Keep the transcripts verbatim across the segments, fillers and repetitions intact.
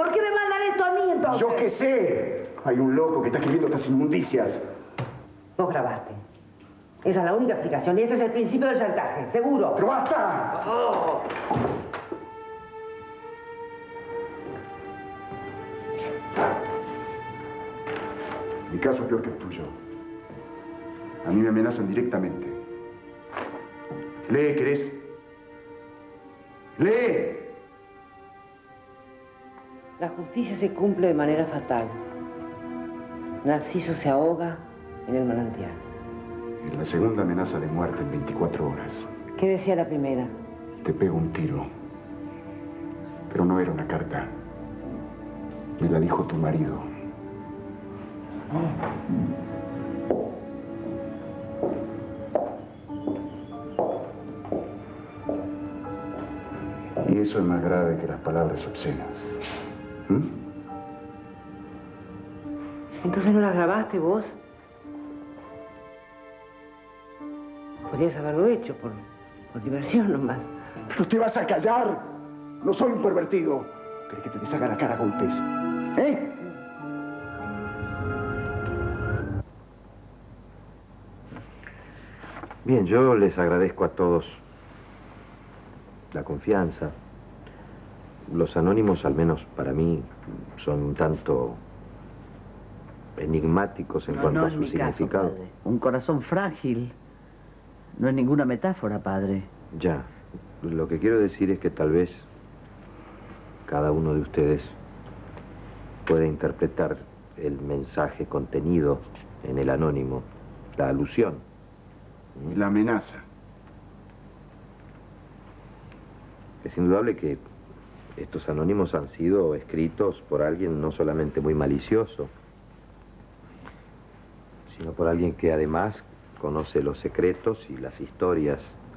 ¿Por qué me mandan esto a mí entonces? Yo qué sé. Hay un loco que está escribiendo estas inmundicias. Vos grabaste. Esa es la única explicación y ese es el principio del chantaje, seguro. ¡Pero basta! Oh. Mi caso es peor que el tuyo. A mí me amenazan directamente. Lee, ¿querés? ¡Lee! La justicia se cumple de manera fatal. Narciso se ahoga en el manantial. Es la segunda amenaza de muerte en veinticuatro horas. ¿Qué decía la primera? Te pego un tiro. Pero no era una carta. Me la dijo tu marido. Y eso es más grave que las palabras obscenas. ¿Mm? ¿Entonces no las grabaste vos? Podrías haberlo hecho por, por diversión nomás. Pero te vas a callar. No soy un pervertido. ¿Crees que te deshaga la cara a golpes? ¿Eh? Bien, yo les agradezco a todos la confianza. Los anónimos, al menos para mí, son un tanto enigmáticos en No, cuanto no a es su mi caso, significado. padre. Un corazón frágil. No es ninguna metáfora, padre. Ya. Lo que quiero decir es que tal vez cada uno de ustedes puede interpretar el mensaje contenido en el anónimo, la alusión. Y la amenaza. Es indudable que estos anónimos han sido escritos por alguien no solamente muy malicioso, sino por alguien que además conoce los secretos y las historias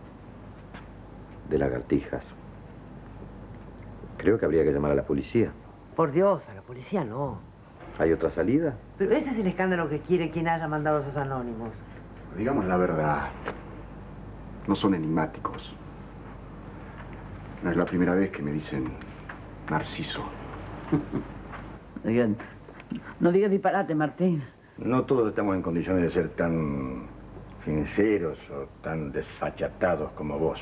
de lagartijas. Creo que habría que llamar a la policía. Por Dios, a la policía no. ¿Hay otra salida? Pero ese es el escándalo que quiere quien haya mandado a esos anónimos. Digamos la verdad. No son enigmáticos. No es la primera vez que me dicen Narciso. Oigan, no digas disparate, Martín. No todos estamos en condiciones de ser tan sinceros o tan desfachatados como vos.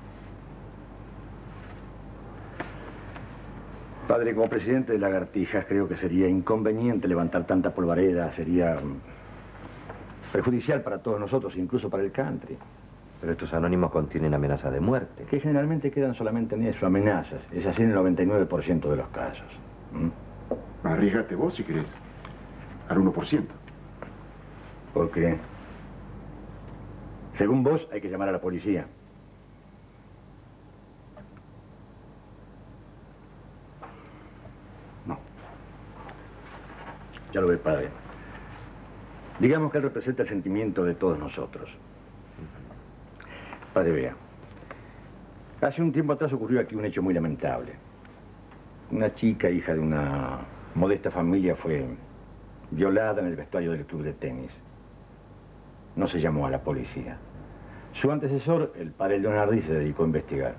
Padre, como presidente de Lagartijas, creo que sería inconveniente levantar tanta polvareda. Sería perjudicial para todos nosotros, incluso para el country. Pero estos anónimos contienen amenazas de muerte. Que generalmente quedan solamente en eso, amenazas. Es así en el noventa y nueve por ciento de los casos. ¿Mm? Arriesgate vos si querés. Al uno por ciento. ¿Por qué? Según vos, hay que llamar a la policía. No. Ya lo ve, padre. Digamos que él representa el sentimiento de todos nosotros. Padre, vea. Hace un tiempo atrás ocurrió aquí un hecho muy lamentable. Una chica, hija de una modesta familia, fue violada en el vestuario del club de tenis. No se llamó a la policía. Su antecesor, el padre Leonardi, se dedicó a investigar.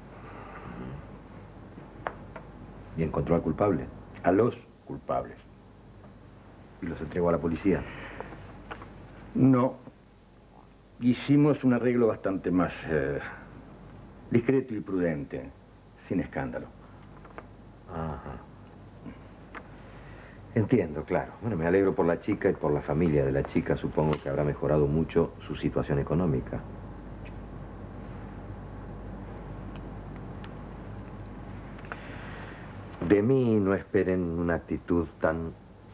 ¿Y encontró al culpable? A los culpables. ¿Y los entregó a la policía? No. Hicimos un arreglo bastante más eh, discreto y prudente, sin escándalo. Ajá. Entiendo, claro. Bueno, me alegro por la chica y por la familia de la chica. Supongo que habrá mejorado mucho su situación económica. De mí no esperen una actitud tan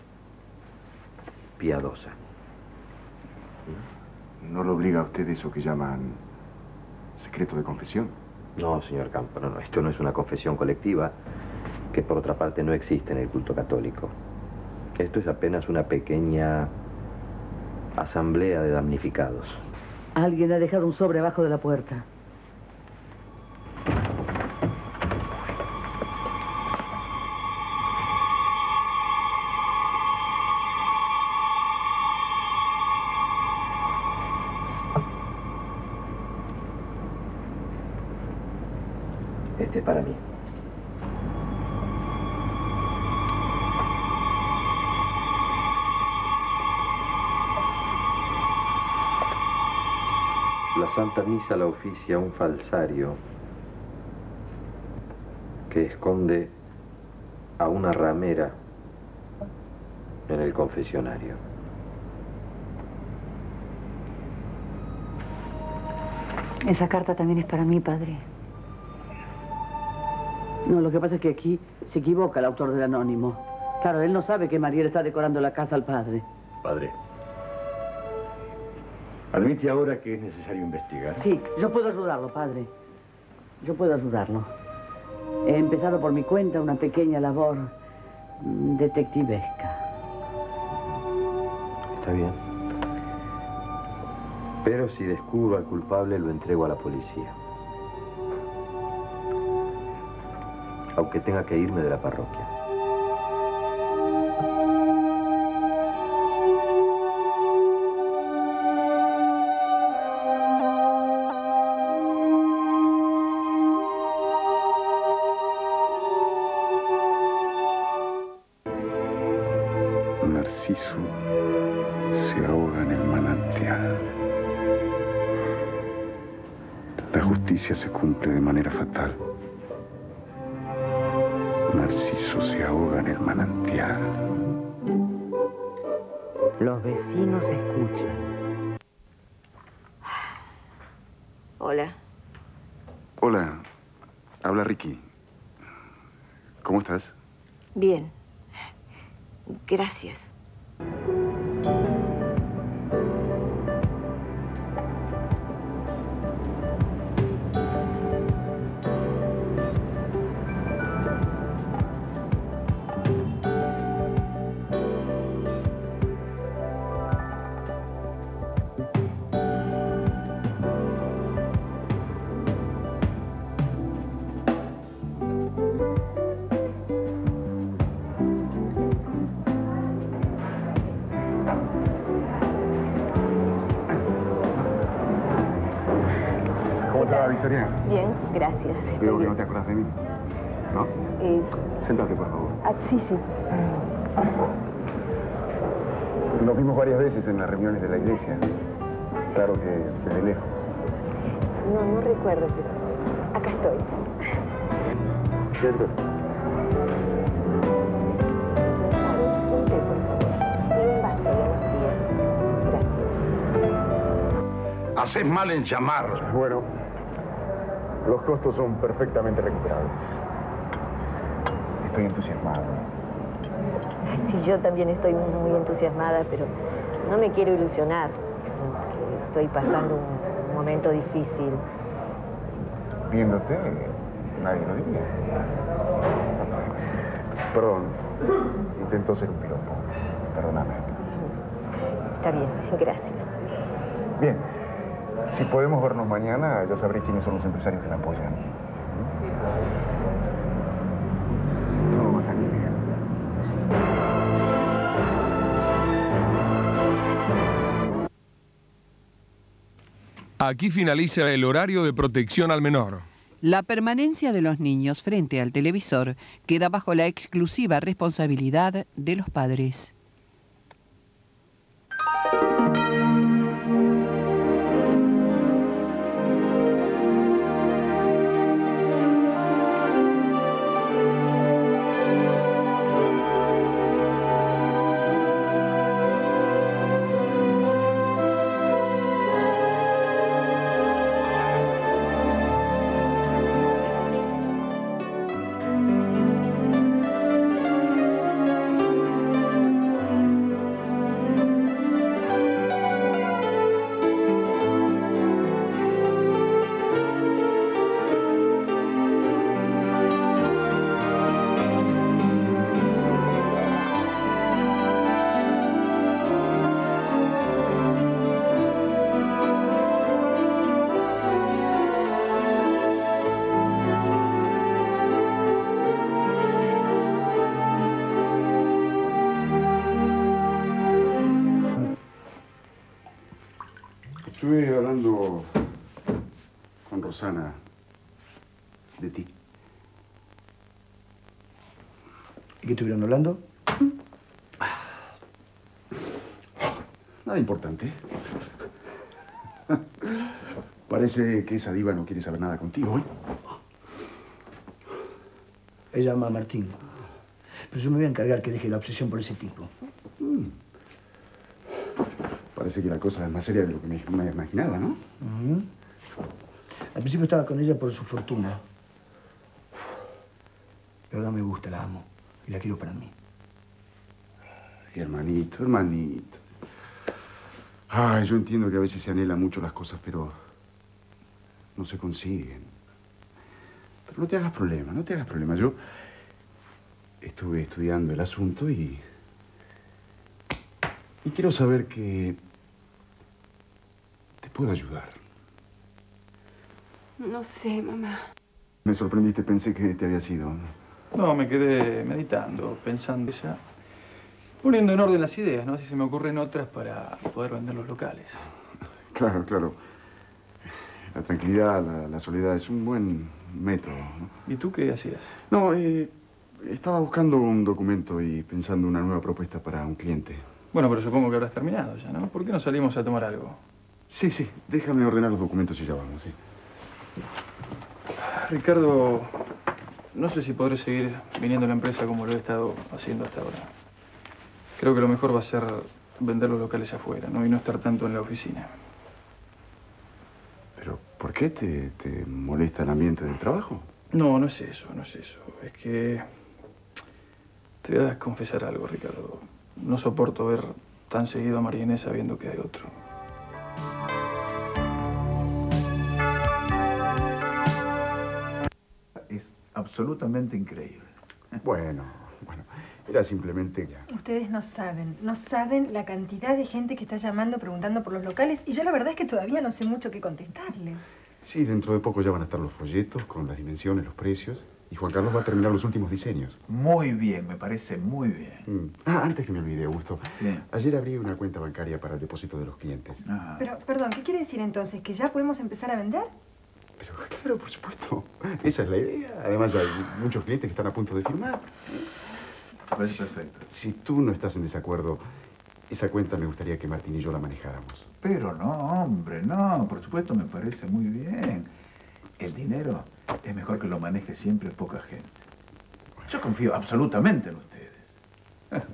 piadosa. ¿No lo obliga a usted eso que llaman secreto de confesión? No, señor Campo, no, no. Esto no es una confesión colectiva, que por otra parte no existe en el culto católico. Esto es apenas una pequeña asamblea de damnificados. Alguien ha dejado un sobre abajo de la puerta. Este es para mí. La Santa Misa la oficia un falsario que esconde a una ramera en el confesionario. Esa carta también es para mí, padre. No, lo que pasa es que aquí se equivoca el autor del anónimo. Claro, él no sabe que Mariel está decorando la casa al padre. Padre, ¿admite ahora que es necesario investigar? Sí, yo puedo ayudarlo, padre. Yo puedo ayudarlo. He empezado por mi cuenta una pequeña labor mm, detectivesca. Está bien. Pero si descubro al culpable, lo entrego a la policía. Aunque tenga que irme de la parroquia. Narciso se ahoga en el manantial. La justicia se cumple de manera fatal. Narciso se ahoga en el manantial. Los vecinos escuchan. Hola. Hola, habla Ricky. ¿Cómo estás? Bien. Gracias. Victoria? Bien, gracias. Veo que no te acuerdas de mí. ¿No? Eh, Séntate, por favor. ah, sí, sí. Nos vimos varias veces en las reuniones de la iglesia. Claro que desde lejos. No, no recuerdo, pero acá estoy. ¿Cierto? Un té, por favor. Y un vaso de agua fría. Gracias. Haces mal en llamar. Bueno, los costos son perfectamente recuperables. Estoy entusiasmado. Sí, yo también estoy muy entusiasmada, pero no me quiero ilusionar. Porque estoy pasando un momento difícil. Viéndote, nadie lo diría. Perdón, intento ser un piropo. Perdóname. Está bien, gracias. Bien, si podemos vernos mañana, ya sabré quiénes son los empresarios que me apoyan. Todo va a salir bien. Aquí finaliza el horario de protección al menor. La permanencia de los niños frente al televisor queda bajo la exclusiva responsabilidad de los padres. Estuve hablando con Rosana de ti. ¿Y qué estuvieron hablando? Nada importante. Parece que esa diva no quiere saber nada contigo, ¿eh? Ella ama a Martín. Pero yo me voy a encargar que deje la obsesión por ese tipo. Mm. Parece que la cosa es más seria de lo que me, me imaginaba, ¿no? Uh-huh. Al principio estaba con ella por su fortuna. Pero ahora me gusta, la amo. Y la quiero para mí. Ay, hermanito, hermanito. Ay, yo entiendo que a veces se anhelan mucho las cosas, pero no se consiguen. Pero no te hagas problema, no te hagas problema. Yo estuve estudiando el asunto y... Y quiero saber que te puedo ayudar. No sé, mamá. Me sorprendiste, pensé que te había sido. No, me quedé meditando, pensando ya, poniendo en orden las ideas, ¿no? Si se me ocurren otras para poder vender los locales. Claro, claro. La tranquilidad, la, la soledad es un buen método, ¿no? ¿Y tú qué hacías? No, eh, estaba buscando un documento y pensando una nueva propuesta para un cliente. Bueno, pero supongo que habrás terminado ya, ¿no? ¿Por qué no salimos a tomar algo? Sí, sí. Déjame ordenar los documentos y ya vamos, sí. Ricardo, no sé si podré seguir viniendo a la empresa como lo he estado haciendo hasta ahora. Creo que lo mejor va a ser vender los locales afuera, ¿no? Y no estar tanto en la oficina. ¿Pero por qué te, te molesta el ambiente del trabajo? No, no es eso, no es eso. Es que... Te voy a confesar algo, Ricardo. No soporto ver tan seguido a María Inés sabiendo que hay otro. Es absolutamente increíble. Bueno, bueno, era simplemente ya. Ustedes no saben, no saben la cantidad de gente que está llamando preguntando por los locales y yo la verdad es que todavía no sé mucho qué contestarle. Sí, dentro de poco ya van a estar los folletos con las dimensiones, los precios. Y Juan Carlos va a terminar los últimos diseños. Muy bien, me parece muy bien. Mm. Ah, antes que me olvide, Augusto. Sí. Ayer abrí una cuenta bancaria para el depósito de los clientes. Ah. Pero, perdón, ¿qué quiere decir entonces? ¿Que ya podemos empezar a vender? Pero claro, por supuesto. Esa es la idea. Además, hay muchos clientes que están a punto de firmar. Me parece perfecto. Si tú no estás en desacuerdo, esa cuenta me gustaría que Martín y yo la manejáramos. Pero no, hombre, no. Por supuesto, me parece muy bien. El dinero es mejor que lo maneje siempre poca gente. Yo confío absolutamente en ustedes.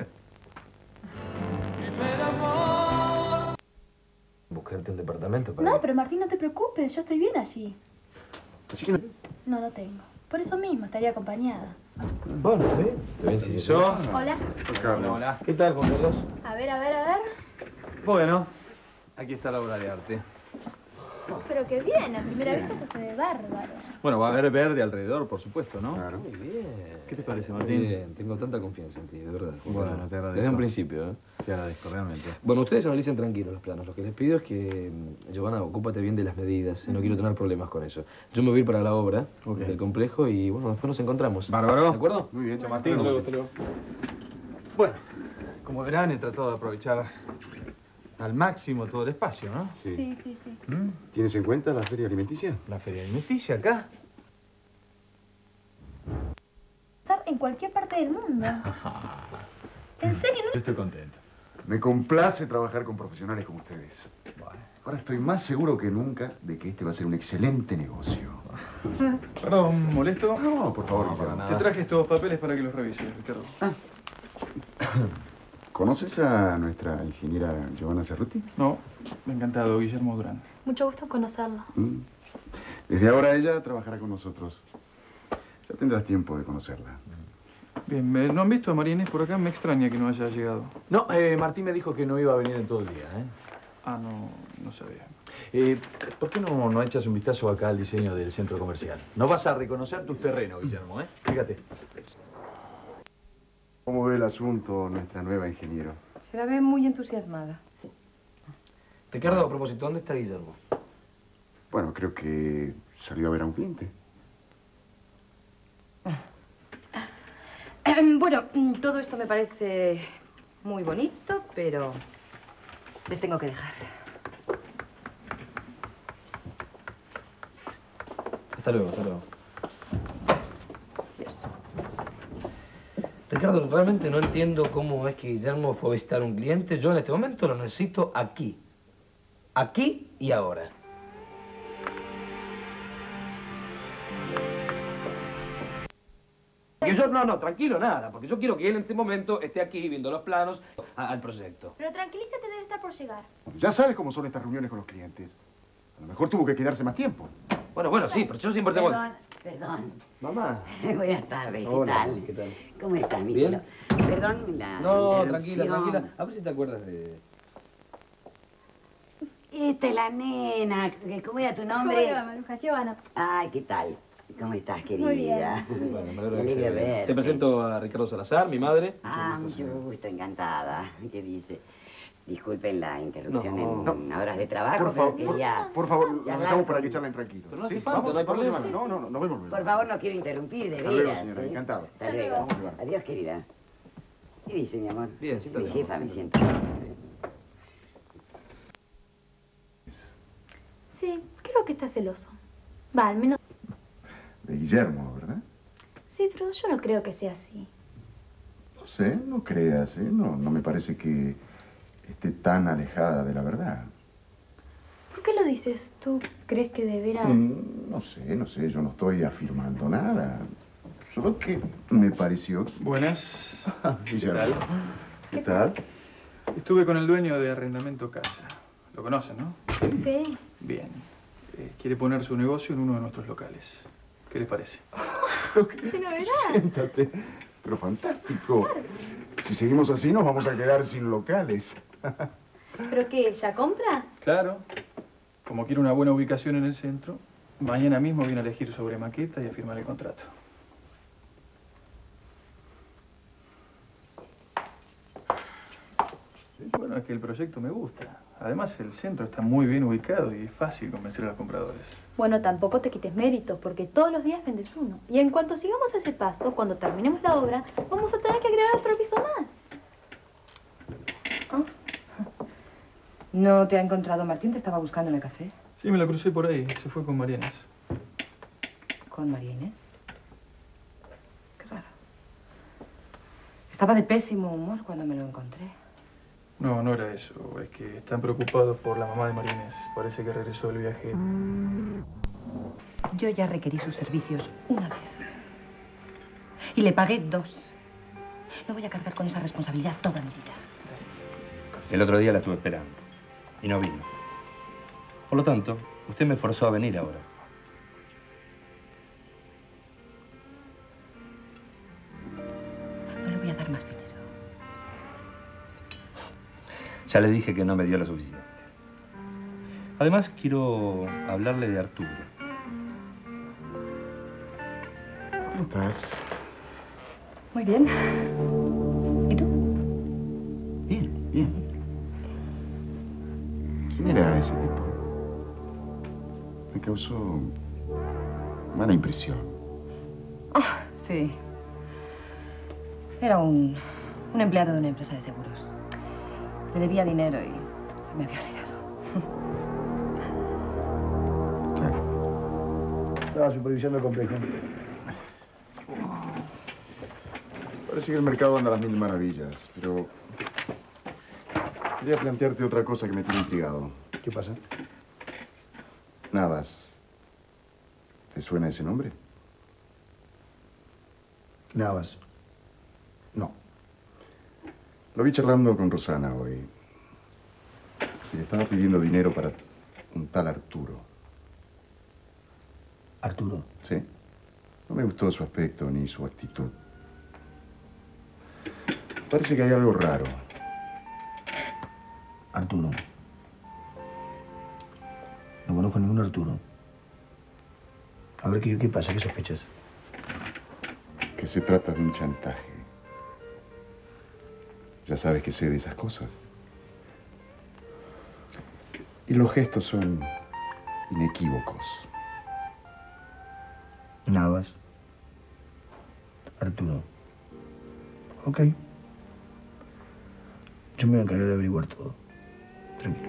Buscarte un departamento para... No, pero Martín, no te preocupes, yo estoy bien allí. Así que no... No, no tengo. Por eso mismo, estaría acompañada. Bueno, ¿está bien? ¿Está bien si ¿Yo? Hola. Hola, hola. ¿Qué tal, Juan Carlos? A ver, a ver, a ver. Bueno, aquí está la obra de arte. Pero qué bien, a primera vista esto se ve bárbaro. Bueno, va a haber verde alrededor, por supuesto, ¿no? Claro. Muy bien. ¿Qué te parece, Martín? Muy bien, tengo tanta confianza en ti, de verdad. Juan Bueno, Carlos. te agradezco. Desde un principio, ¿eh? Te agradezco, realmente. Bueno, ustedes analicen tranquilos los planos. Lo que les pido es que, mm, Giovanna, ocúpate bien de las medidas. No quiero tener problemas con eso. Yo me voy a ir para la obra Okay. del complejo y, bueno, después nos encontramos. Bárbaro. ¿De acuerdo? Muy bien, Chao, Martín. Hasta luego, hasta luego. Bueno, como verán, he tratado de aprovechar al máximo todo el espacio, ¿no? Sí. Sí, sí, sí. ¿Mm? ¿Tienes en cuenta la feria alimenticia? La feria alimenticia acá. Estar en cualquier parte del mundo. ¿En serio? Yo estoy contento. Me complace trabajar con profesionales como ustedes. Ahora estoy más seguro que nunca de que este va a ser un excelente negocio. Perdón, ¿molesto? No, por favor, No, para Guillermo. nada. Te traje estos papeles para que los revises, Ricardo. ¿Conoces a nuestra ingeniera Giovanna Cerruti? No, encantado, Guillermo Durán. Mucho gusto en conocerlo. Mm. Desde ahora ella trabajará con nosotros. Ya tendrás tiempo de conocerla. Bien, ¿me- ¿no han visto a María Inés por acá? Me extraña que no haya llegado. No, eh, Martín me dijo que no iba a venir en todo el día, ¿eh? Ah, no, no sabía. Eh, ¿Por qué no, no echas un vistazo acá al diseño del centro comercial? No vas a reconocer tus terrenos, Guillermo, ¿eh? Fíjate. ¿Cómo ve el asunto nuestra nueva ingeniera? Se la ve muy entusiasmada. Ricardo, a propósito, ¿dónde está Guillermo? Bueno, creo que salió a ver a un cliente. Bueno, mm, todo esto me parece muy bonito, pero les tengo que dejar. Hasta luego, hasta luego. Ricardo, realmente no entiendo cómo es que Guillermo fue a visitar a un cliente. Yo en este momento lo necesito aquí. Aquí y ahora. porque yo, no, no, tranquilo, nada, porque yo quiero que él en este momento esté aquí viendo los planos a, al proyecto. Pero tranquilízate, debe estar por llegar. Ya sabes cómo son estas reuniones con los clientes. A lo mejor tuvo que quedarse más tiempo. Bueno, bueno, sí, pero yo siempre tengo... Perdón, perdón. Mamá. Buenas tardes, ¿qué Hola, tal? ¿qué tal? ¿Cómo estás, mi ¿Bien? cielo? Perdón la No, interrupción. tranquila, tranquila. A ver si te acuerdas de... Esta es la nena. ¿Cómo era tu nombre? ¿Cómo le va, Maruja? Giovanna. Ay, ¿qué tal? ¿Cómo estás, querida? Muy bien. Bueno, me alegro Me de que alegra se- verte. Te presento a Ricardo Salazar, mi madre. Ah, mucho gusto, encantada. ¿Qué dice? Disculpen la interrupción No, en, en horas de trabajo, Por pero favor, quería... por favor, lo charlar dejamos para con- que charlen tranquilos. Pero no hace ¿Sí? falta, Vamos, no hay vamos, problema. Giovanna. No, no, no, nos vemos luego. Por favor, no quiero interrumpir, de Hasta veras. luego, señora, ¿eh? encantado. Hasta luego. Vamos, Giovanna. Adiós, querida. ¿Qué dice, mi amor? Bien, Mi siéntate, jefa, amor, me siéntate. siento. Sí, creo que está celoso. Va, al menos... De Guillermo, ¿verdad? Sí, pero yo no creo que sea así. No sé, no creas, ¿eh? No, no me parece que esté tan alejada de la verdad. ¿Por qué lo dices? ¿Tú crees que de veras...? Mm, No sé, no sé, yo no estoy afirmando nada. Solo que me pareció... Buenas. Guillermo. ¿Qué tal? Estuve con el dueño de Arrendamiento Casa. Lo conocen, ¿no? Sí. Bien. Eh, quiere poner su negocio en uno de nuestros locales. ¿Qué les parece? ¿Qué novedad? Siéntate. Pero fantástico. Si seguimos así nos vamos a quedar sin locales. ¿Pero qué? ¿Ya compra? Claro. Como quiere una buena ubicación en el centro, mañana mismo viene a elegir sobre maqueta y a firmar el contrato. Sí, bueno, es que el proyecto me gusta. Además, el centro está muy bien ubicado y es fácil convencer a los compradores. Bueno, tampoco te quites méritos, porque todos los días vendes uno. Y en cuanto sigamos ese paso, cuando terminemos la obra, vamos a tener que agregar otro piso más. ¿No te ha encontrado Martín? ¿Te estaba buscando en el café? Sí, me la crucé por ahí. Se fue con María Inés. ¿Con María Inés? Qué raro. Estaba de pésimo humor cuando me lo encontré. No, no era eso. Es que están preocupados por la mamá de María Inés. Parece que regresó del viaje. Yo ya requerí sus servicios una vez. Y le pagué dos. No voy a cargar con esa responsabilidad toda mi vida. El otro día la estuve esperando y no vino. Por lo tanto, usted me forzó a venir ahora. No le voy a dar más dinero. Ya le dije que no me dio lo suficiente. Además, quiero hablarle de Arturo. ¿Cómo estás? Muy bien. Bien, bien. ¿Quién era ese tipo? Me causó mala impresión. Ah, sí. Era un, un empleado de una empresa de seguros. Le debía dinero y se me había olvidado. Estaba supervisando el complejo. Parece que el mercado anda a las mil maravillas, pero... Quería plantearte otra cosa que me tiene intrigado. ¿Qué pasa? Navas. ¿Te suena ese nombre? Navas. No. Lo vi charlando con Rosana hoy. Y le estaba pidiendo dinero para un tal Arturo. ¿Arturo? Sí. No me gustó su aspecto ni su actitud. Parece que hay algo raro. Arturo. No conozco ningún Arturo. A ver, ¿qué, qué pasa? ¿Qué sospechas? Que se trata de un chantaje. Ya sabes que sé de esas cosas. Y los gestos son inequívocos. Navas. Arturo. Ok. Yo me voy a encargar de averiguar todo. Tranquilo.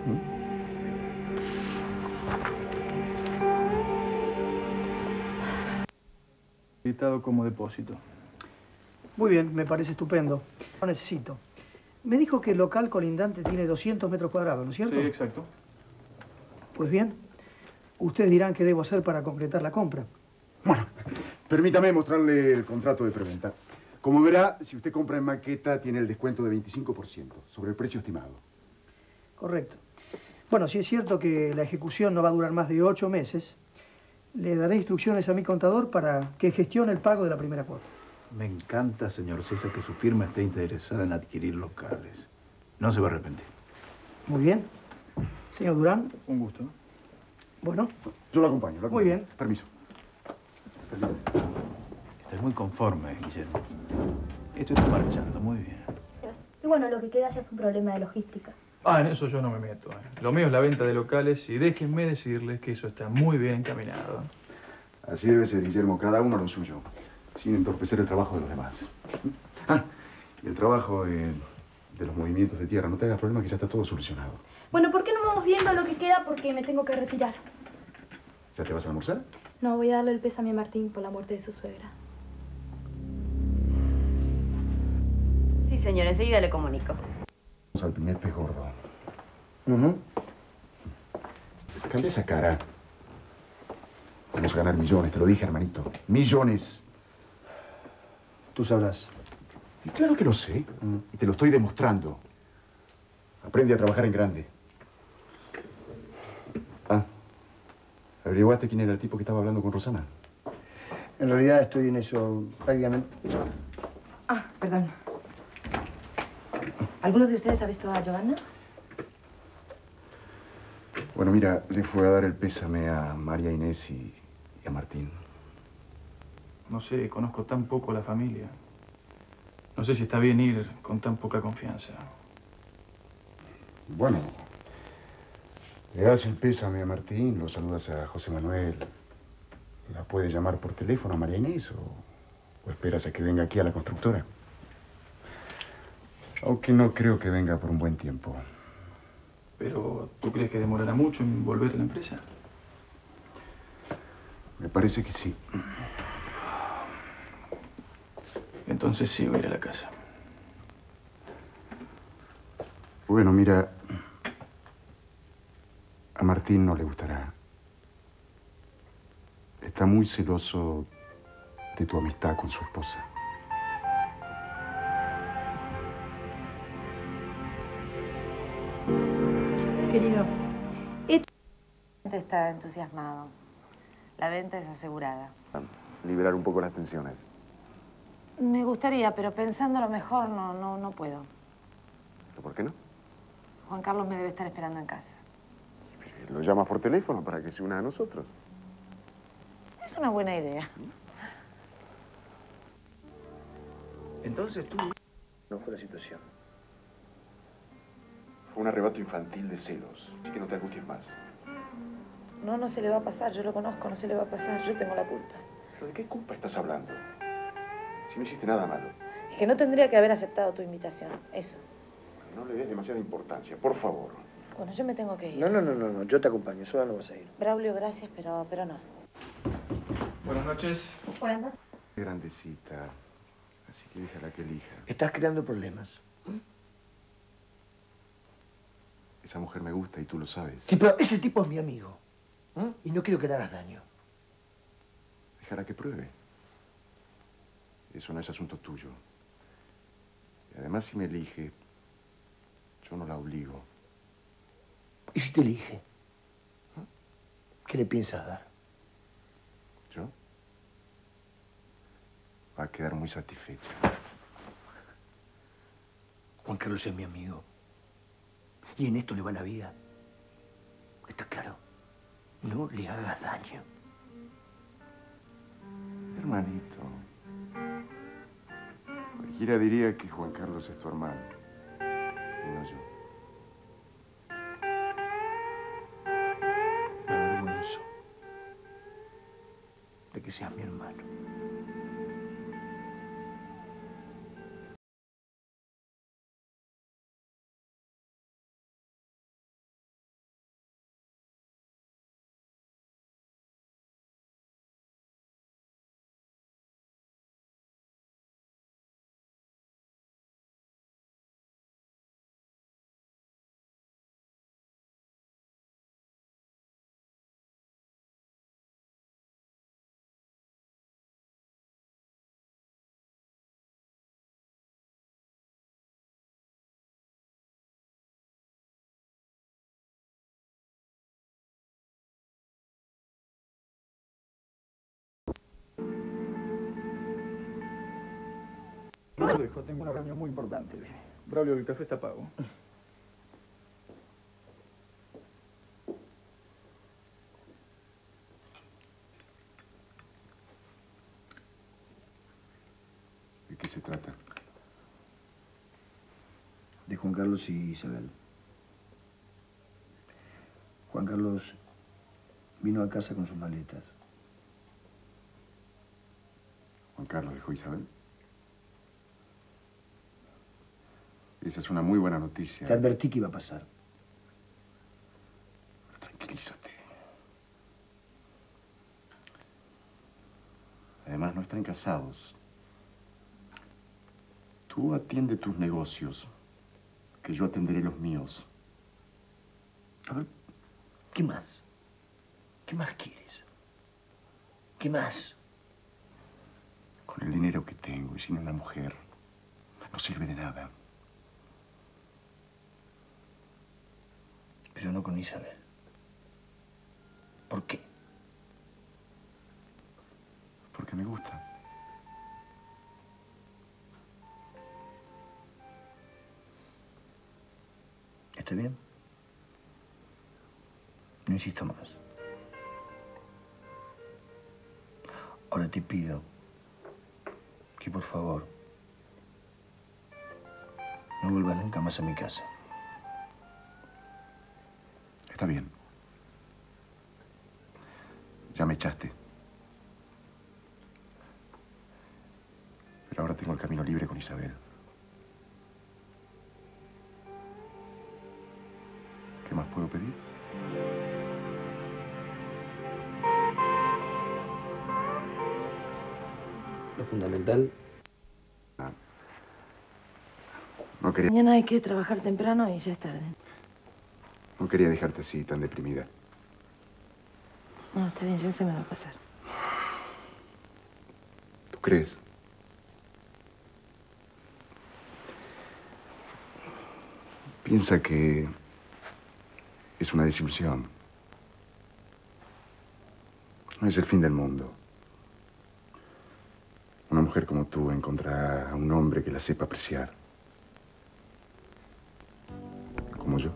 Editado como depósito. Muy bien, me parece estupendo. Lo necesito. Me dijo que el local colindante tiene doscientos metros cuadrados, ¿no es cierto? Sí, exacto. Pues bien, ustedes dirán qué debo hacer para concretar la compra. Permítame mostrarle el contrato de preventa. Como verá, si usted compra en maqueta, tiene el descuento de veinticinco por ciento sobre el precio estimado. Correcto. Bueno, si es cierto que la ejecución no va a durar más de ocho meses, le daré instrucciones a mi contador para que gestione el pago de la primera cuota. Me encanta, señor César, que su firma esté interesada en adquirir locales. No se va a arrepentir. Muy bien. Señor Durán. Un gusto. Bueno. Yo lo acompaño, lo acompaño. Muy bien. Permiso. Estoy muy conforme, Guillermo. Esto está marchando muy bien. Y bueno, lo que queda ya es un problema de logística. Ah, en eso yo no me meto. eh. Lo mío es la venta de locales y déjenme decirles que eso está muy bien encaminado. Así debe ser, Guillermo. Cada uno lo suyo. Sin entorpecer el trabajo de los demás. Ah, y el trabajo de, de los movimientos de tierra. No te hagas problema que ya está todo solucionado. Bueno, ¿por qué no vamos viendo lo que queda? Porque me tengo que retirar. ¿Ya te vas a almorzar? No, voy a darle el pésame a Martín por la muerte de su suegra. Sí, señor, enseguida le comunico. Vamos al primer pez gordo. Uh-huh. Cambia esa cara. Vamos a ganar millones, te lo dije, hermanito. Millones. Tú sabrás. Y claro que lo sé. Y te lo estoy demostrando. Aprende a trabajar en grande. Ah. ¿Averiguaste quién era el tipo que estaba hablando con Rosana? En realidad estoy en eso prácticamente. Ah, perdón. ¿Alguno de ustedes ha visto a Johanna? Bueno, mira, le fue a dar el pésame a María Inés y, y a Martín. No sé, conozco tan poco a la familia. No sé si está bien ir con tan poca confianza. Bueno, le das el pésame a Martín, lo saludas a José Manuel. ¿La puedes llamar por teléfono a María Inés o, o esperas a que venga aquí a la constructora? Aunque no creo que venga por un buen tiempo. Pero, ¿tú crees que demorará mucho en volver a la empresa? Me parece que sí. Entonces sí voy a ir a la casa. Bueno, mira, a Martín no le gustará. Está muy celoso de tu amistad con su esposa. Querido, esto está entusiasmado. La venta es asegurada. Liberar un poco las tensiones. Me gustaría, pero pensándolo mejor no, no, no puedo. ¿Pero por qué no? Juan Carlos me debe estar esperando en casa. Lo llamas por teléfono para que se una a nosotros. Es una buena idea. Entonces tú... No fue la situación. Fue un arrebato infantil de celos, así que no te angusties más. No, no se le va a pasar. Yo lo conozco, no se le va a pasar. Yo tengo la culpa. ¿Pero de qué culpa estás hablando? Si no hiciste nada malo. Es que no tendría que haber aceptado tu invitación. Eso. No le des demasiada importancia, por favor. Bueno, yo me tengo que ir. No, no, no, no, no. Yo te acompaño. Sola no vas a ir. Braulio, gracias, pero, pero no. Buenas noches. Buenas noches. Grandecita. Así que déjala que elija. Estás creando problemas. Esa mujer me gusta y tú lo sabes. Sí, pero ese tipo es mi amigo. ¿Eh? Y no quiero que le hagas daño. Déjala que pruebe. Eso no es asunto tuyo. Y además, si me elige, yo no la obligo. ¿Y si te elige? ¿Eh? ¿Qué le piensas dar? ¿Yo? Va a quedar muy satisfecha. Juan Carlos es mi amigo. Y en esto le va la vida. ¿Está claro? No le hagas daño. Hermanito. Cualquiera diría que Juan Carlos es tu hermano. Y no yo. Me avergüenzo de que seas mi hermano. Yo lo dejo, tengo una reunión muy importante. Braulio, el café está pago. ¿De qué se trata? De Juan Carlos y Isabel. Juan Carlos vino a casa con sus maletas. ¿Juan Carlos dejó a Isabel? Esa es una muy buena noticia. Te advertí que iba a pasar. Tranquilízate. Además, no están casados. Tú atiende tus negocios, que yo atenderé los míos. A ver, ¿qué más? ¿Qué más quieres? ¿Qué más? Con el dinero que tengo y sin una mujer, no sirve de nada. Pero no con Isabel. ¿Por qué? Porque me gusta. ¿Está bien? No insisto más. Ahora te pido que por favor no vuelvas nunca más a mi casa. Está bien. Ya me echaste. Pero ahora tengo el camino libre con Isabel. ¿Qué más puedo pedir? Lo fundamental. Ah. No quería, Mañana hay que trabajar temprano y ya es tarde. no quería dejarte así, tan deprimida. No, está bien, ya se me va a pasar. ¿Tú crees? Piensa que es una desilusión. No es el fin del mundo. Una mujer como tú encontrará a un hombre que la sepa apreciar. Como yo.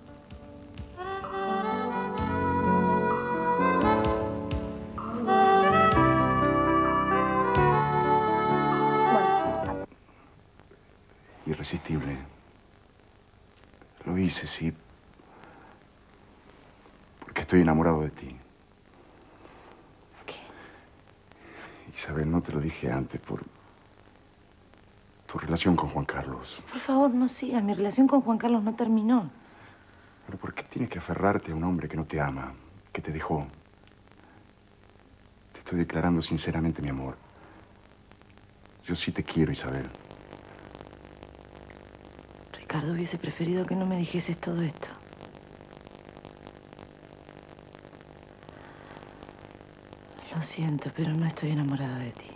Irresistible. Lo hice, sí. Porque estoy enamorado de ti. ¿Qué? Isabel, no te lo dije antes por tu relación con Juan Carlos. Por favor, no sigas. Mi relación con Juan Carlos no terminó. Pero ¿por qué tienes que aferrarte a un hombre que no te ama, que te dejó? Te estoy declarando sinceramente mi amor. Yo sí te quiero, Isabel. Ricardo, hubiese preferido que no me dijeses todo esto. Lo siento, pero no estoy enamorada de ti.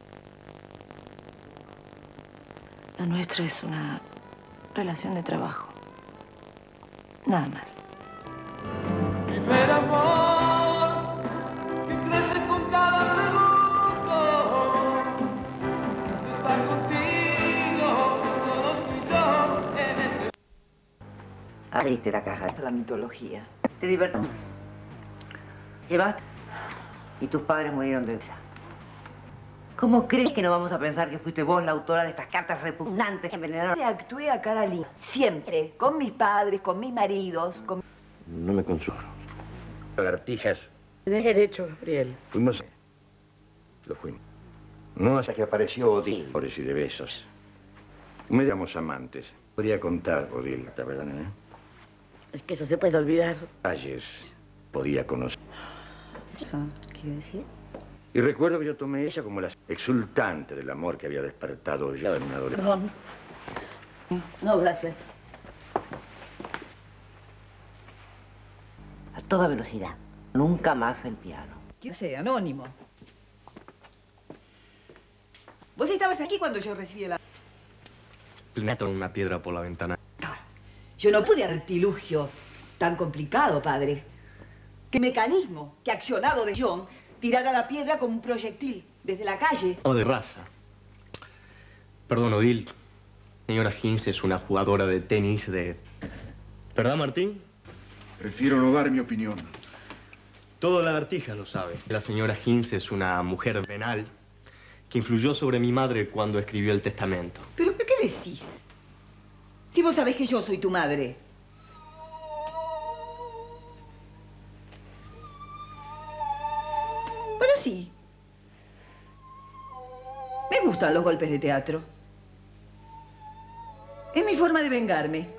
La nuestra es una relación de trabajo. Nada más. Primer amor que crece con cada segundo. Estar contigo, solo tú y yo en este. Abriste la caja. La mitología. Te divertimos. Llevaste. Y tus padres murieron de esa. ¿Cómo crees que no vamos a pensar que fuiste vos la autora de estas cartas repugnantes que envenenaron? Actué a cara limpia. Siempre. Con mis padres, con mis maridos, con... No me consuelo. Lagartijas. Tenés derecho, Gabriel. Fuimos... Lo fuimos. No hasta que apareció Odil. Por y de besos. Me éramos amantes. Podría contar, Odil, la verdad, ¿eh? Es que eso se puede olvidar. Ayer podía conocer. ¿Eso quiere decir? Y recuerdo que yo tomé ella como la exultante del amor que había despertado ya en una adolescencia. Perdón. No, gracias. A toda velocidad. Nunca más el piano. ¿Quién sea? Anónimo. Vos estabas aquí cuando yo recibí la... Me ató una piedra por la ventana. Yo no pude artilugio tan complicado, padre. ¿Qué mecanismo que accionado de John tirara la piedra como un proyectil desde la calle? O de raza. Perdón, Odil. Señora Hinz es una jugadora de tenis de... ¿Verdad, Martín? Prefiero no dar mi opinión. Todo Lagartija lo sabe. La señora Hinz es una mujer venal que influyó sobre mi madre cuando escribió el testamento. ¿Pero qué decís? Si vos sabés que yo soy tu madre. Bueno, sí. Me gustan los golpes de teatro. Es mi forma de vengarme.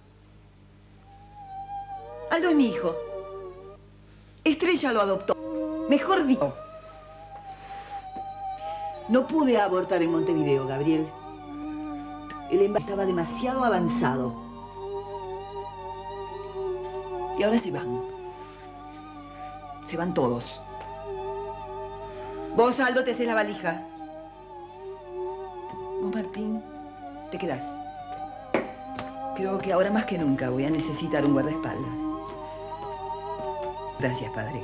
Aldo es mi hijo. Estrella lo adoptó. Mejor dicho. No pude abortar en Montevideo, Gabriel. El embarazo estaba demasiado avanzado. Y ahora se van. Se van todos. Vos, Aldo, te haces la valija. Vos, Martín, te quedás. Creo que ahora más que nunca voy a necesitar un guardaespaldas. Gracias, padre.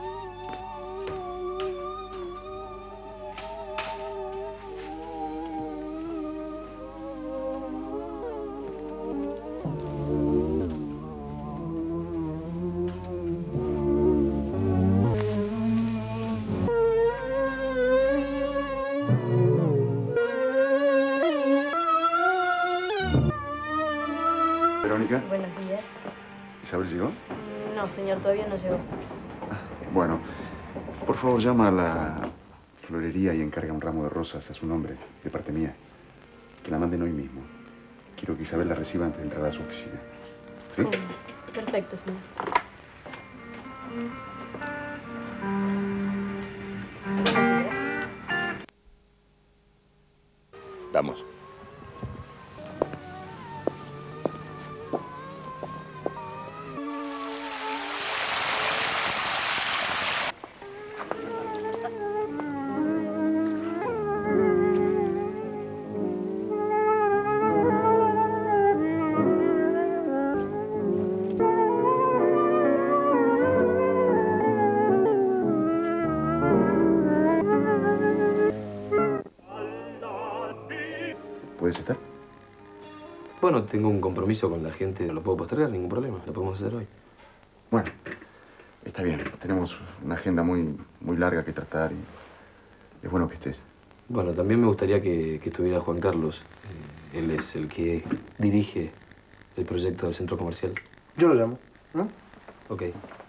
Verónica. Buenos días. ¿Isabel llegó? No, señor, todavía no llegó. Bueno, por favor, llama a la florería y encarga un ramo de rosas a su nombre, de parte mía. Que la manden hoy mismo. Quiero que Isabel la reciba antes de entrar a su oficina. ¿Sí? Oh, perfecto, señor. Vamos. ¿Puedes estar? Bueno, tengo un compromiso con la gente, no lo puedo postergar, ningún problema, lo podemos hacer hoy. Bueno, está bien. Tenemos una agenda muy, muy larga que tratar y es bueno que estés. Bueno, también me gustaría que, que estuviera Juan Carlos. Eh, él es el que dirige el proyecto del centro comercial. Yo lo llamo. ¿No? Ok.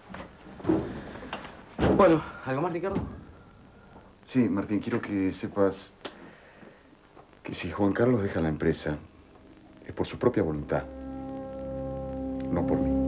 Bueno, ¿algo más, Ricardo? Sí, Martín, quiero que sepas que si Juan Carlos deja la empresa es por su propia voluntad, no por mí.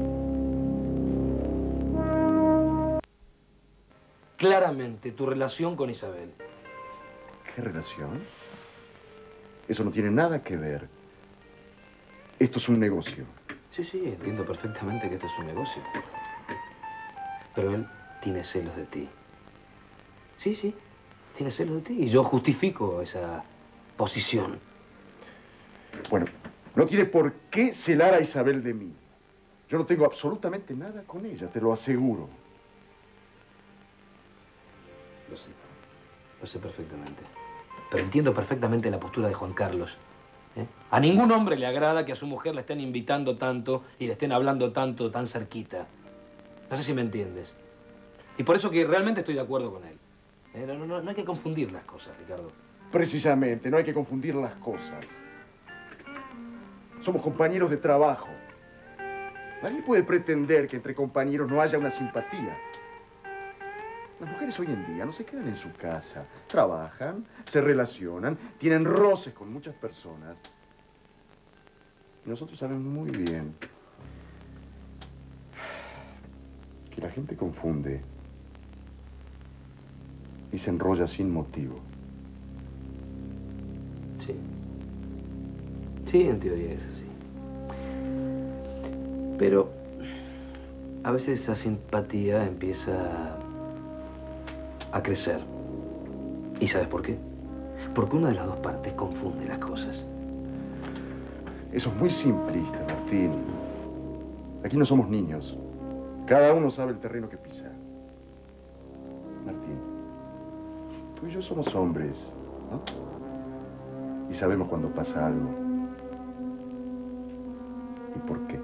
Claramente, tu relación con Isabel. ¿Qué relación? Eso no tiene nada que ver. Esto es un negocio. Sí, sí, entiendo perfectamente que esto es un negocio. Pero él tiene celos de ti. Sí, sí, tiene celos de ti. Y yo justifico esa posición. Bueno, no tiene por qué celar a Isabel de mí. Yo no tengo absolutamente nada con ella, te lo aseguro. Lo sé, lo sé perfectamente. Pero entiendo perfectamente la postura de Juan Carlos. ¿eh? A ningún hombre le agrada que a su mujer le estén invitando tanto y le estén hablando tanto, tan cerquita. No sé si me entiendes. Y por eso que realmente estoy de acuerdo con él. ¿eh? No, no, no hay que confundir las cosas, Ricardo. Precisamente, no hay que confundir las cosas. Somos compañeros de trabajo. Nadie puede pretender que entre compañeros no haya una simpatía. Las mujeres hoy en día no se quedan en su casa. Trabajan, se relacionan, tienen roces con muchas personas. Y nosotros sabemos muy bien que la gente confunde y se enrolla sin motivo. Sí. Sí, en teoría es así. Pero a veces esa simpatía empieza a crecer. ¿Y sabes por qué? Porque una de las dos partes confunde las cosas. Eso es muy simplista, Martín. Aquí no somos niños. Cada uno sabe el terreno que pisa. Martín, tú y yo somos hombres, ¿no? Y sabemos cuando pasa algo. ¿Y por qué?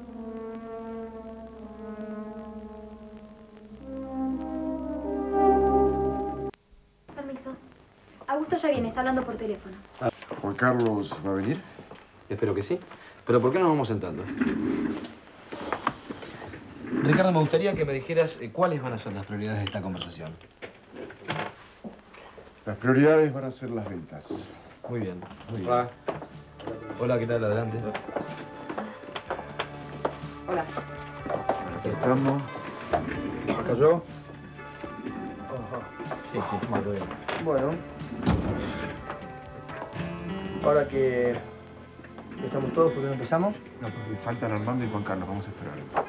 Permiso. Augusto ya viene, está hablando por teléfono. ¿Juan Carlos va a venir? Espero que sí. Pero ¿por qué no nos vamos sentando? Ricardo, me gustaría que me dijeras eh, cuáles van a ser las prioridades de esta conversación. Las prioridades van a ser las ventas. Muy bien. Muy bien. Hola. Hola, ¿qué tal? Adelante. Hola. Aquí estamos. ¿Acá yo? Sí, sí, muy bien. Bueno. Ahora que estamos todos, ¿por qué no empezamos? No, porque faltan Armando y Juan Carlos. Vamos a esperar.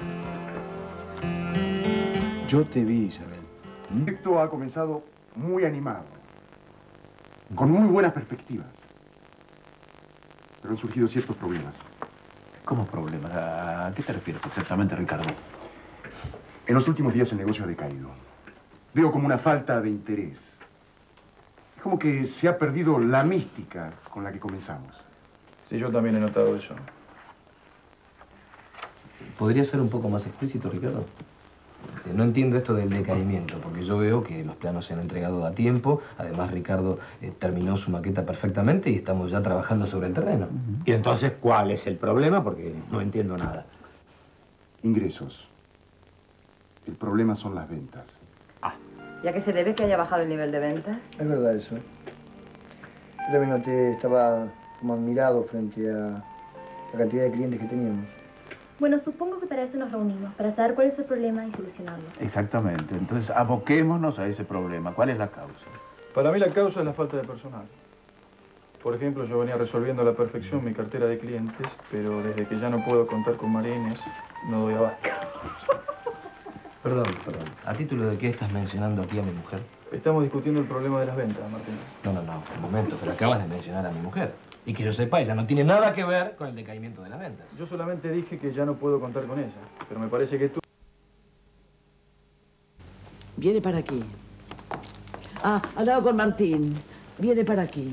Yo te vi, Isabel. El proyecto ha comenzado muy animado, con muy buenas perspectivas. Pero han surgido ciertos problemas. ¿Cómo problemas? ¿A qué te refieres exactamente, Ricardo? En los últimos días el negocio ha decaído. Veo como una falta de interés. Es como que se ha perdido la mística con la que comenzamos. Sí, yo también he notado eso. ¿Podría ser un poco más explícito, Ricardo? No entiendo esto del decaimiento, porque yo veo que los planos se han entregado a tiempo. Además, Ricardo eh, terminó su maqueta perfectamente y estamos ya trabajando sobre el terreno. ¿Y entonces cuál es el problema? Porque no entiendo nada. Ingresos. El problema son las ventas. ¿Y a qué se debe que haya bajado el nivel de ventas? Es verdad eso. Yo también noté, estaba como admirado frente a la cantidad de clientes que teníamos. Bueno, supongo que para eso nos reunimos, para saber cuál es el problema y solucionarlo. Exactamente. Entonces, aboquémonos a ese problema. ¿Cuál es la causa? Para mí la causa es la falta de personal. Por ejemplo, yo venía resolviendo a la perfección mi cartera de clientes, pero desde que ya no puedo contar con María Inés, no doy abasto. Perdón, perdón. ¿A título de qué estás mencionando aquí a mi mujer? Estamos discutiendo el problema de las ventas, Martín. No, no, no. Un momento, pero acabas de mencionar a mi mujer. Y que yo sepa, ella no tiene nada que ver con el decaimiento de las ventas. Yo solamente dije que ya no puedo contar con ella, pero me parece que tú... Viene para aquí. Ah, hablaba con Martín. Viene para aquí.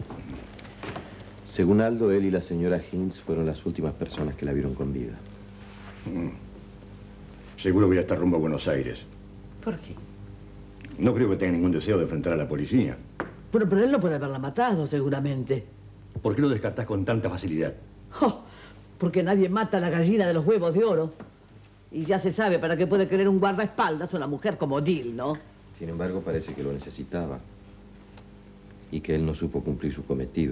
Según Aldo, él y la señora Hinz fueron las últimas personas que la vieron con vida. Mm. Seguro que ya está rumbo a Buenos Aires. ¿Por qué? No creo que tenga ningún deseo de enfrentar a la policía. Pero, pero él no puede haberla matado, seguramente. ¿Por qué lo descartás con tanta facilidad? Oh, porque nadie mata a la gallina de los huevos de oro. Y ya se sabe para qué puede querer un guardaespaldas una mujer como Dil, ¿no? Sin embargo, parece que lo necesitaba. Y que él no supo cumplir su cometido.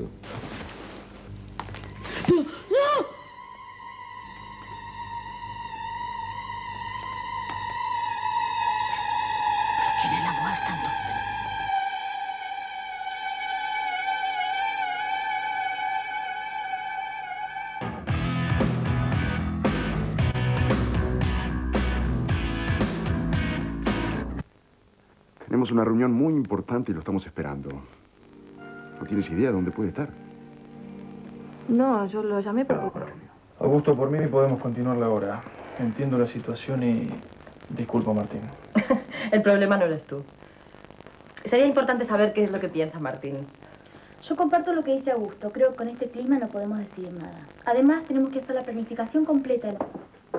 ¡No! ¡No! ¿Pero quién es la muerta, entonces? Tenemos una reunión muy importante y lo estamos esperando. ¿No tienes idea de dónde puede estar? No, yo lo llamé porque... Augusto, por mí podemos continuar la hora. Entiendo la situación y... Disculpa, Martín. El problema no eres tú. Sería importante saber qué es lo que piensa Martín. Yo comparto lo que dice Augusto. Creo que con este clima no podemos decidir nada. Además, tenemos que hacer la planificación completa de la...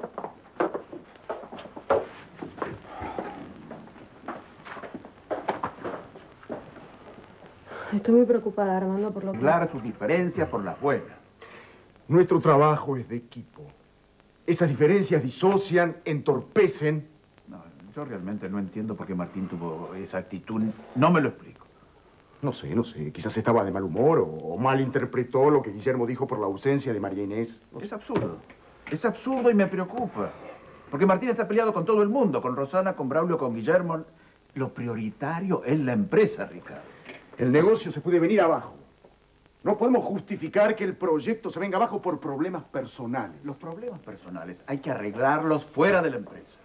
Estoy muy preocupada, Armando, por lo que... Arreglar sus diferencias por las buenas. Nuestro trabajo es de equipo. Esas diferencias disocian, entorpecen. No, yo realmente no entiendo por qué Martín tuvo esa actitud. No me lo explico. No sé, no sé. Quizás estaba de mal humor o, o malinterpretó lo que Guillermo dijo por la ausencia de María Inés. No sé. Es absurdo. Es absurdo y me preocupa. Porque Martín está peleado con todo el mundo. Con Rosana, con Braulio, con Guillermo. Lo prioritario es la empresa, Ricardo. El negocio se puede venir abajo. No podemos justificar que el proyecto se venga abajo por problemas personales. Los problemas personales hay que arreglarlos fuera de la empresa.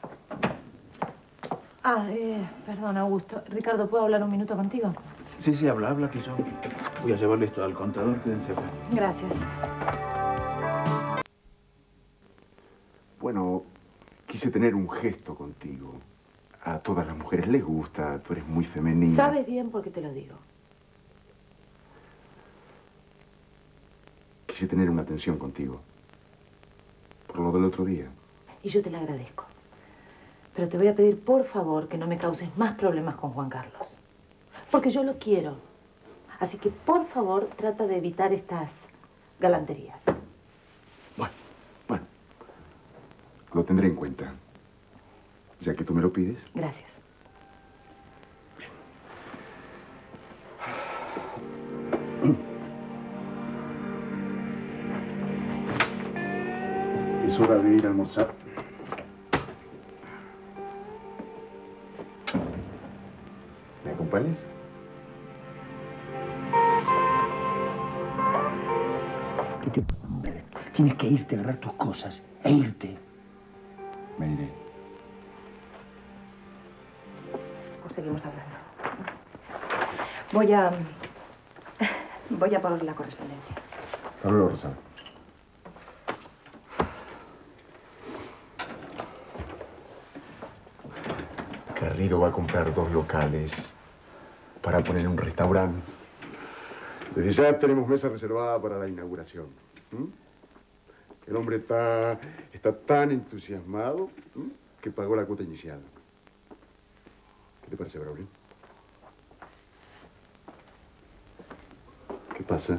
Ah, eh, perdón, Augusto. Ricardo, ¿puedo hablar un minuto contigo? Sí, sí, habla, habla, que yo voy a llevarle esto al contador. Quédense acá. Gracias. Bueno, quise tener un gesto contigo. A todas las mujeres les gusta, tú eres muy femenina. Sabes bien por qué te lo digo. Quise tener una atención contigo. Por lo del otro día. Y yo te la agradezco. Pero te voy a pedir, por favor, que no me causes más problemas con Juan Carlos. Porque yo lo quiero. Así que, por favor, trata de evitar estas galanterías. Lo tendré en cuenta. Ya que tú me lo pides. Gracias. Es hora de ir a almorzar. ¿Me acompañas? Tienes que irte a agarrar tus cosas e irte. Me iré. Pues seguimos hablando. Voy a... Voy a por la correspondencia. Hasta luego, Rosa. Garrido va a comprar dos locales para poner un restaurante. Desde ya tenemos mesa reservada para la inauguración. ¿Mm? El hombre está, está tan entusiasmado, ¿m?, que pagó la cuota inicial. ¿Qué te parece, Braulio? ¿Qué pasa?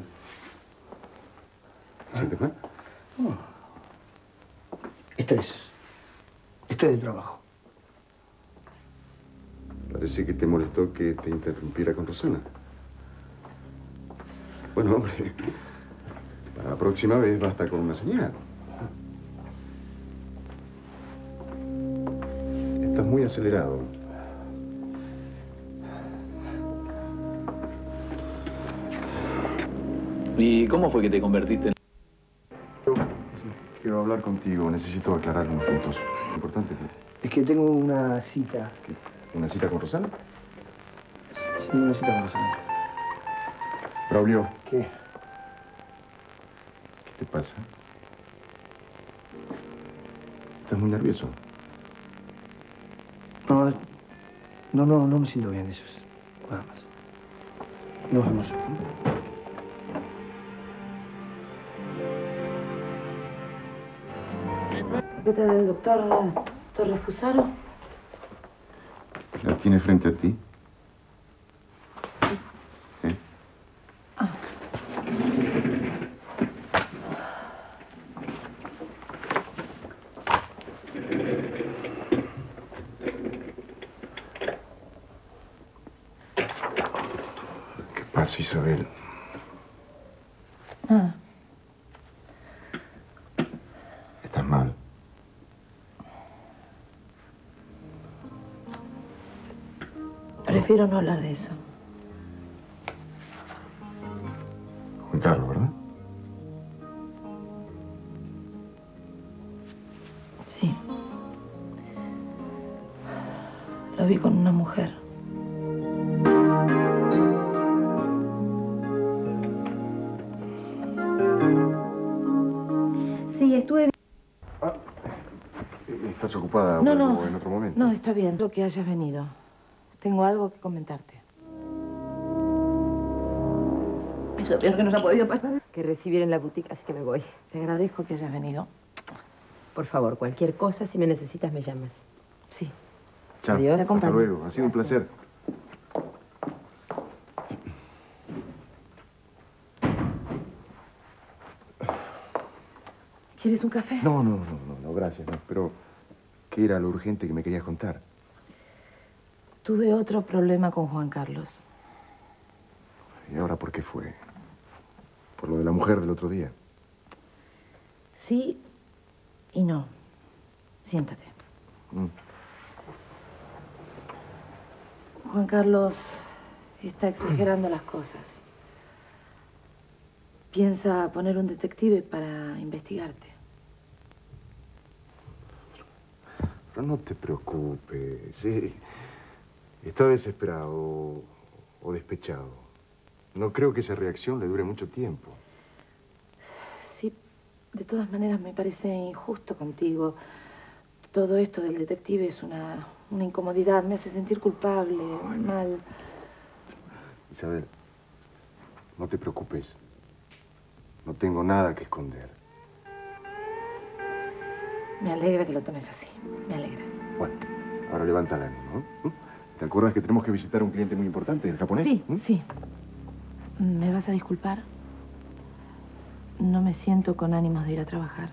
¿Te sientes mal? Oh. Estrés. Estrés del trabajo. Parece que te molestó que te interrumpiera con Rosana. Bueno, hombre, para la próxima vez basta con una señal. Estás muy acelerado. ¿Y cómo fue que te convertiste en...? Quiero hablar contigo. Necesito aclarar unos puntos importantes. Es que tengo una cita. ¿Qué? ¿Una cita con Rosana? Sí, una cita con Rosana. Braulio. ¿Qué? ¿Qué te pasa? ¿Estás muy nervioso? No, no, no, no me siento bien, eso es nada más. Nos vemos. ¿Vete del doctor Torres Fusaro? ¿La tiene frente a ti? Sí. ¿Qué pasa, Isabel? Nada. ¿Estás mal? Prefiero no hablar de eso. Juan Carlos, ¿verdad? Sí. Lo vi con una mujer. Sí, estuve... ¿Estás ocupada? No, o no. en otro momento? No, está bien, lo que hayas venido. Tengo algo que comentarte. Es lo peor que nos ha podido pasar. Que recibir en la boutique, así que me voy. Te agradezco que hayas venido. Por favor, cualquier cosa, si me necesitas, me llamas. Sí. Chao. Adiós. Te Hasta acompaño. luego. Ha sido un placer. ¿Quieres un café? No, no, no, no, no, gracias, no. Pero, ¿qué era lo urgente que me querías contar? Tuve otro problema con Juan Carlos. ¿Y ahora por qué fue? ¿Por lo de la mujer del otro día? Sí y no. Siéntate. Mm. Juan Carlos está exagerando las cosas. Piensa poner un detective para investigarte. Pero no te preocupes, ¿sí? Está desesperado o despechado. No creo que esa reacción le dure mucho tiempo. Sí, de todas maneras me parece injusto contigo. Todo esto del detective es una, una incomodidad. Me hace sentir culpable, Ay, mal. Isabel, no te preocupes. No tengo nada que esconder. Me alegra que lo tomes así. Me alegra. Bueno, ahora levanta el ánimo, ¿no? ¿Te acuerdas que tenemos que visitar a un cliente muy importante, el japonés? Sí, ¿Mm? sí. ¿Me vas a disculpar? No me siento con ánimos de ir a trabajar.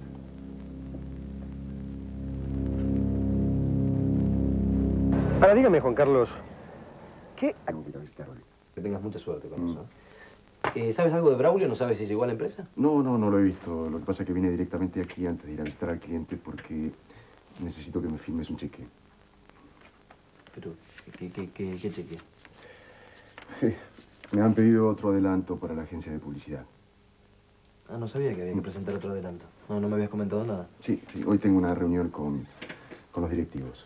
Ahora dígame, Juan Carlos, ¿qué...? Tengo que ir a visitar hoy. Que tengas mucha suerte con eso. Eh, ¿Sabes algo de Braulio? ¿No sabes si llegó a la empresa? No, no, no lo he visto. Lo que pasa es que vine directamente aquí antes de ir a visitar al cliente porque necesito que me firmes un cheque. Pero, ¿qué, qué, qué, qué cheque? Sí, me han pedido otro adelanto para la agencia de publicidad. Ah, no sabía que había que presentar otro adelanto. No, no me habías comentado nada. Sí, sí, hoy tengo una reunión con, con los directivos.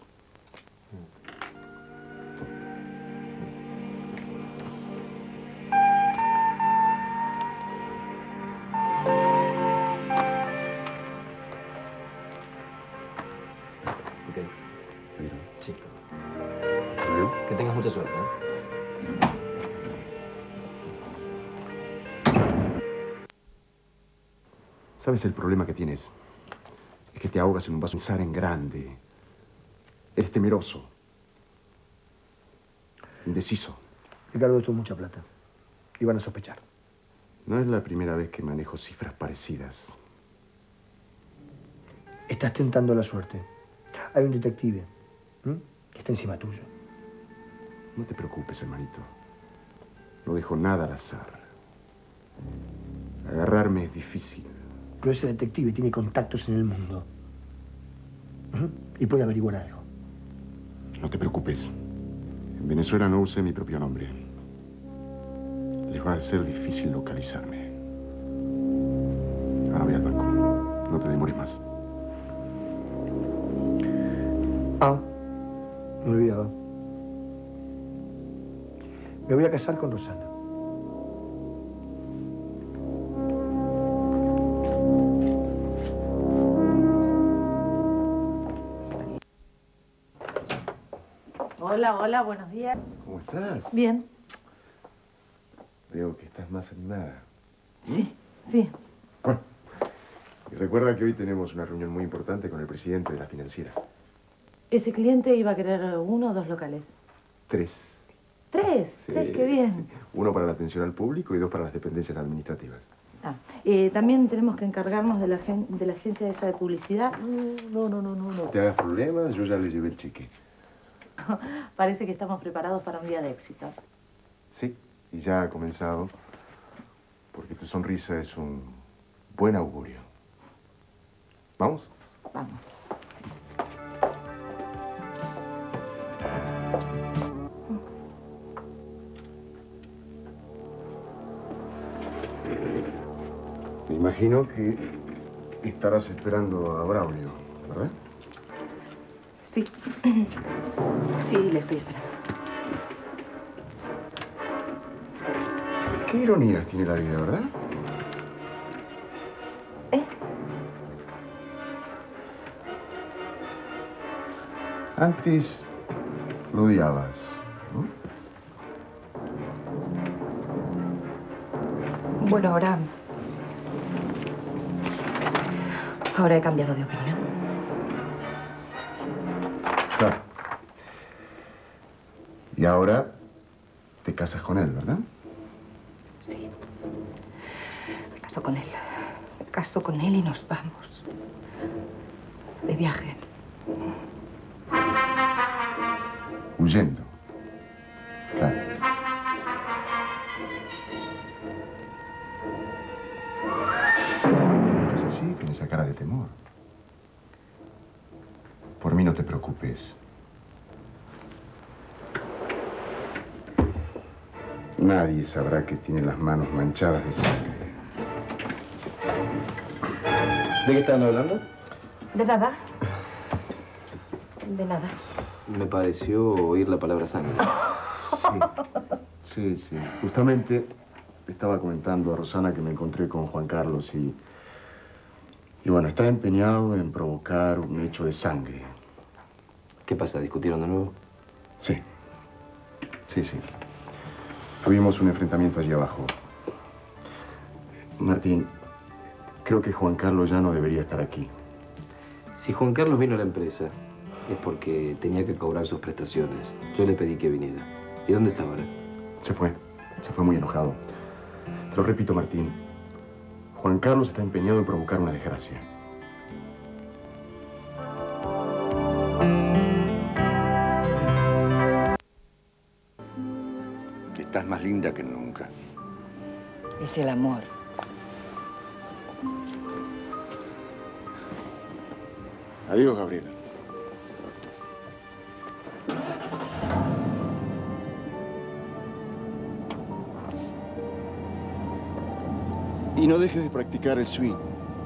Ok. Sí. ¿Adiós? Que tengas mucha suerte, ¿eh? ¿Sabes el problema que tienes? Es que te ahogas en un vaso de sal en grande. Eres temeroso. Indeciso. Ricardo, esto es mucha plata. Iban a sospechar. No es la primera vez que manejo cifras parecidas. Estás tentando la suerte. Hay un detective ¿m? que está encima tuyo. No te preocupes, hermanito. No dejo nada al azar. Agarrarme es difícil. Pero ese detective tiene contactos en el mundo. ¿m? Y puede averiguar algo. No te preocupes. En Venezuela no usé mi propio nombre. Les va a ser difícil localizarme. Ahora voy al banco. No te demores más. Ah, me olvidaba. Me voy a casar con Rosana. Hola, hola, buenos días. ¿Cómo estás? Bien. Veo que estás más animada. Sí, sí. Bueno, y recuerda que hoy tenemos una reunión muy importante con el presidente de la financiera. Ese cliente iba a querer uno o dos locales. Tres. Tres, Sí, tres, qué bien. sí. Uno para la atención al público y dos para las dependencias administrativas. Ah, eh, también tenemos que encargarnos de la, agen- de la agencia esa de publicidad. No, no, no, no, no te hagas problemas, yo ya le llevé el cheque. Parece que estamos preparados para un día de éxito. Sí, y ya ha comenzado, porque tu sonrisa es un buen augurio. ¿Vamos? Vamos. Me imagino que estarás esperando a Braulio, ¿verdad? Sí. Sí, le estoy esperando. Qué ironías tiene la vida, ¿verdad? ¿Eh? Antes lo odiabas, ¿no? Bueno, ahora... Ahora he cambiado de opinión. Claro. Y ahora te casas con él, ¿verdad? Sí. Me caso con él. Me caso con él y nos vamos. De viaje. Huyendo. Claro. Es así, con esa cara de temor. Por mí no te preocupes. Nadie sabrá que tiene las manos manchadas de sangre. ¿De qué estaban hablando? De nada. De nada. Me pareció oír la palabra sangre. Sí, sí. Justamente estaba comentando a Rosana que me encontré con Juan Carlos y... Y bueno, está empeñado en provocar un hecho de sangre. ¿Qué pasa? ¿Discutieron de nuevo? Sí. Sí, sí. Tuvimos un enfrentamiento allí abajo. Martín, creo que Juan Carlos ya no debería estar aquí. Si Juan Carlos vino a la empresa, es porque tenía que cobrar sus prestaciones. Yo le pedí que viniera. ¿Y dónde está ahora? Se fue. Se fue muy enojado. Te lo repito, Martín. Juan Carlos está empeñado en provocar una desgracia. Estás más linda que nunca. Es el amor. Adiós, Gabriela. Y no dejes de practicar el swing.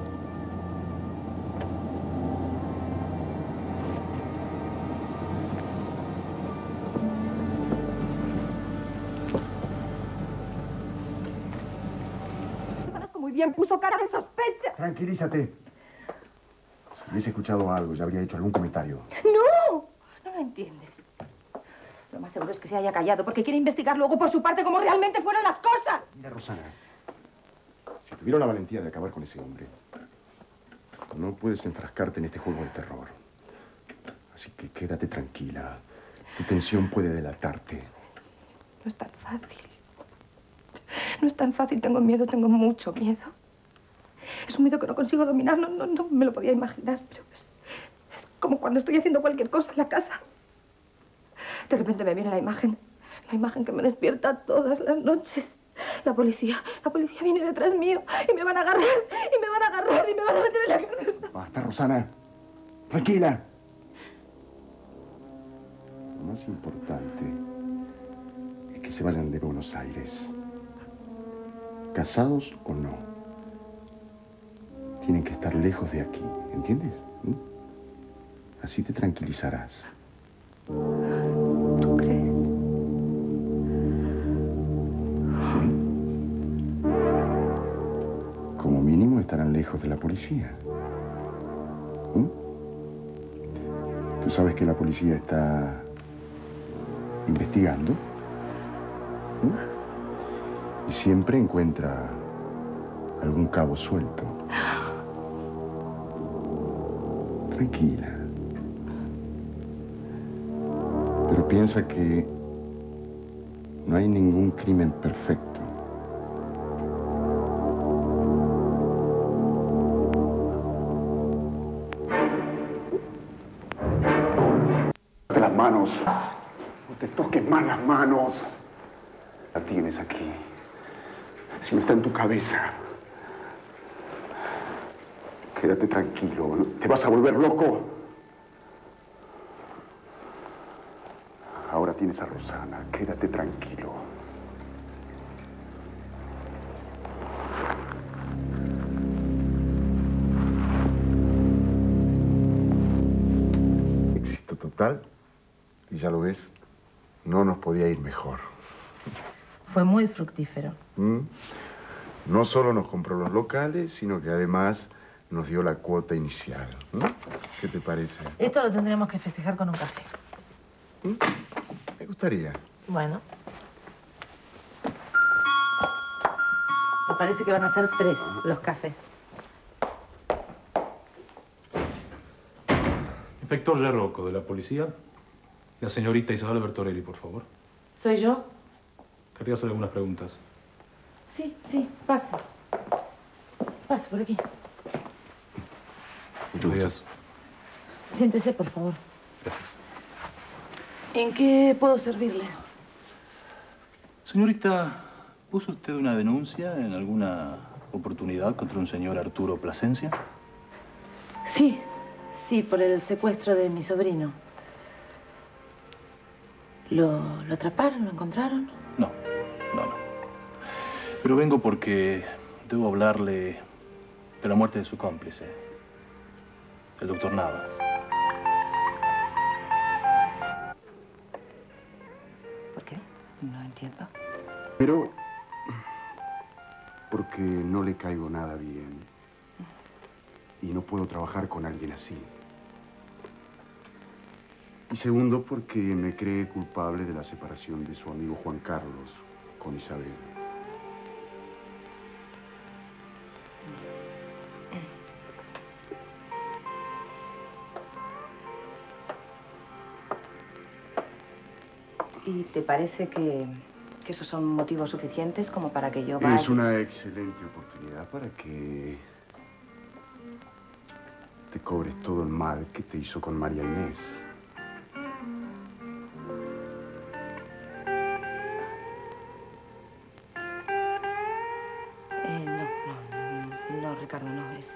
Muy bien, puso cara de sospecha. Tranquilízate. Si hubiese escuchado algo, ya habría hecho algún comentario. ¡No! No lo entiendes. Lo más seguro es que se haya callado porque quiere investigar luego por su parte cómo realmente fueron las cosas. Mira, Rosana, si tuvieron la valentía de acabar con ese hombre, no puedes enfrascarte en este juego de terror. Así que quédate tranquila. Tu tensión puede delatarte. No es tan fácil. No es tan fácil. Tengo miedo, tengo mucho miedo. Es un miedo que no consigo dominar. No, no, no me lo podía imaginar, pero es, es como cuando estoy haciendo cualquier cosa en la casa. De repente me viene la imagen. La imagen que me despierta todas las noches. La policía. La policía viene detrás mío y me van a agarrar. Y me van a agarrar y me van a meter en la cárcel. Basta, Rosana. Tranquila. Lo más importante es que se vayan de Buenos Aires. Casados o no. Tienen que estar lejos de aquí, ¿entiendes? ¿Mm? Así te tranquilizarás. ¿Tú crees? Sí. Como mínimo estarán lejos de la policía. ¿Mm? Tú sabes que la policía está investigando. ¿Mm? Y siempre encuentra algún cabo suelto. Tranquila. Pero piensa que no hay ningún crimen perfecto. Las manos. No te toques más las manos. La tienes aquí. Si no está en tu cabeza. Quédate tranquilo. Te vas a volver loco. Ahora tienes a Rosana. Quédate tranquilo. Éxito total. Y ya lo ves, no nos podía ir mejor. Fue muy fructífero. ¿Mm? No solo nos compró los locales, sino que además nos dio la cuota inicial. ¿Mm? ¿Qué te parece? Esto lo tendremos que festejar con un café. ¿Mm? Me gustaría. Bueno. Me parece que van a ser tres los cafés. Inspector Yarroco, de la policía. La señorita Isabel Bertorelli, por favor. ¿Soy yo? Quería hacer algunas preguntas. Sí, sí, pase. Pase por aquí. Muchos días. Siéntese, por favor. Gracias. ¿En qué puedo servirle? Señorita, ¿puso usted una denuncia en alguna oportunidad contra un señor Arturo Plasencia? Sí, sí, por el secuestro de mi sobrino. ¿Lo, lo atraparon? ¿Lo encontraron? No, no, no. Pero vengo porque debo hablarle de la muerte de su cómplice, el doctor Navas. ¿Por qué? No entiendo. Pero porque no le caigo nada bien. Y no puedo trabajar con alguien así. Y segundo, porque me cree culpable de la separación de su amigo Juan Carlos con Isabel. ¿Y te parece que, que esos son motivos suficientes como para que yo vaya? Es una excelente oportunidad para que te cobres todo el mal que te hizo con María Inés. Eh, no, no, no, Ricardo, no, es...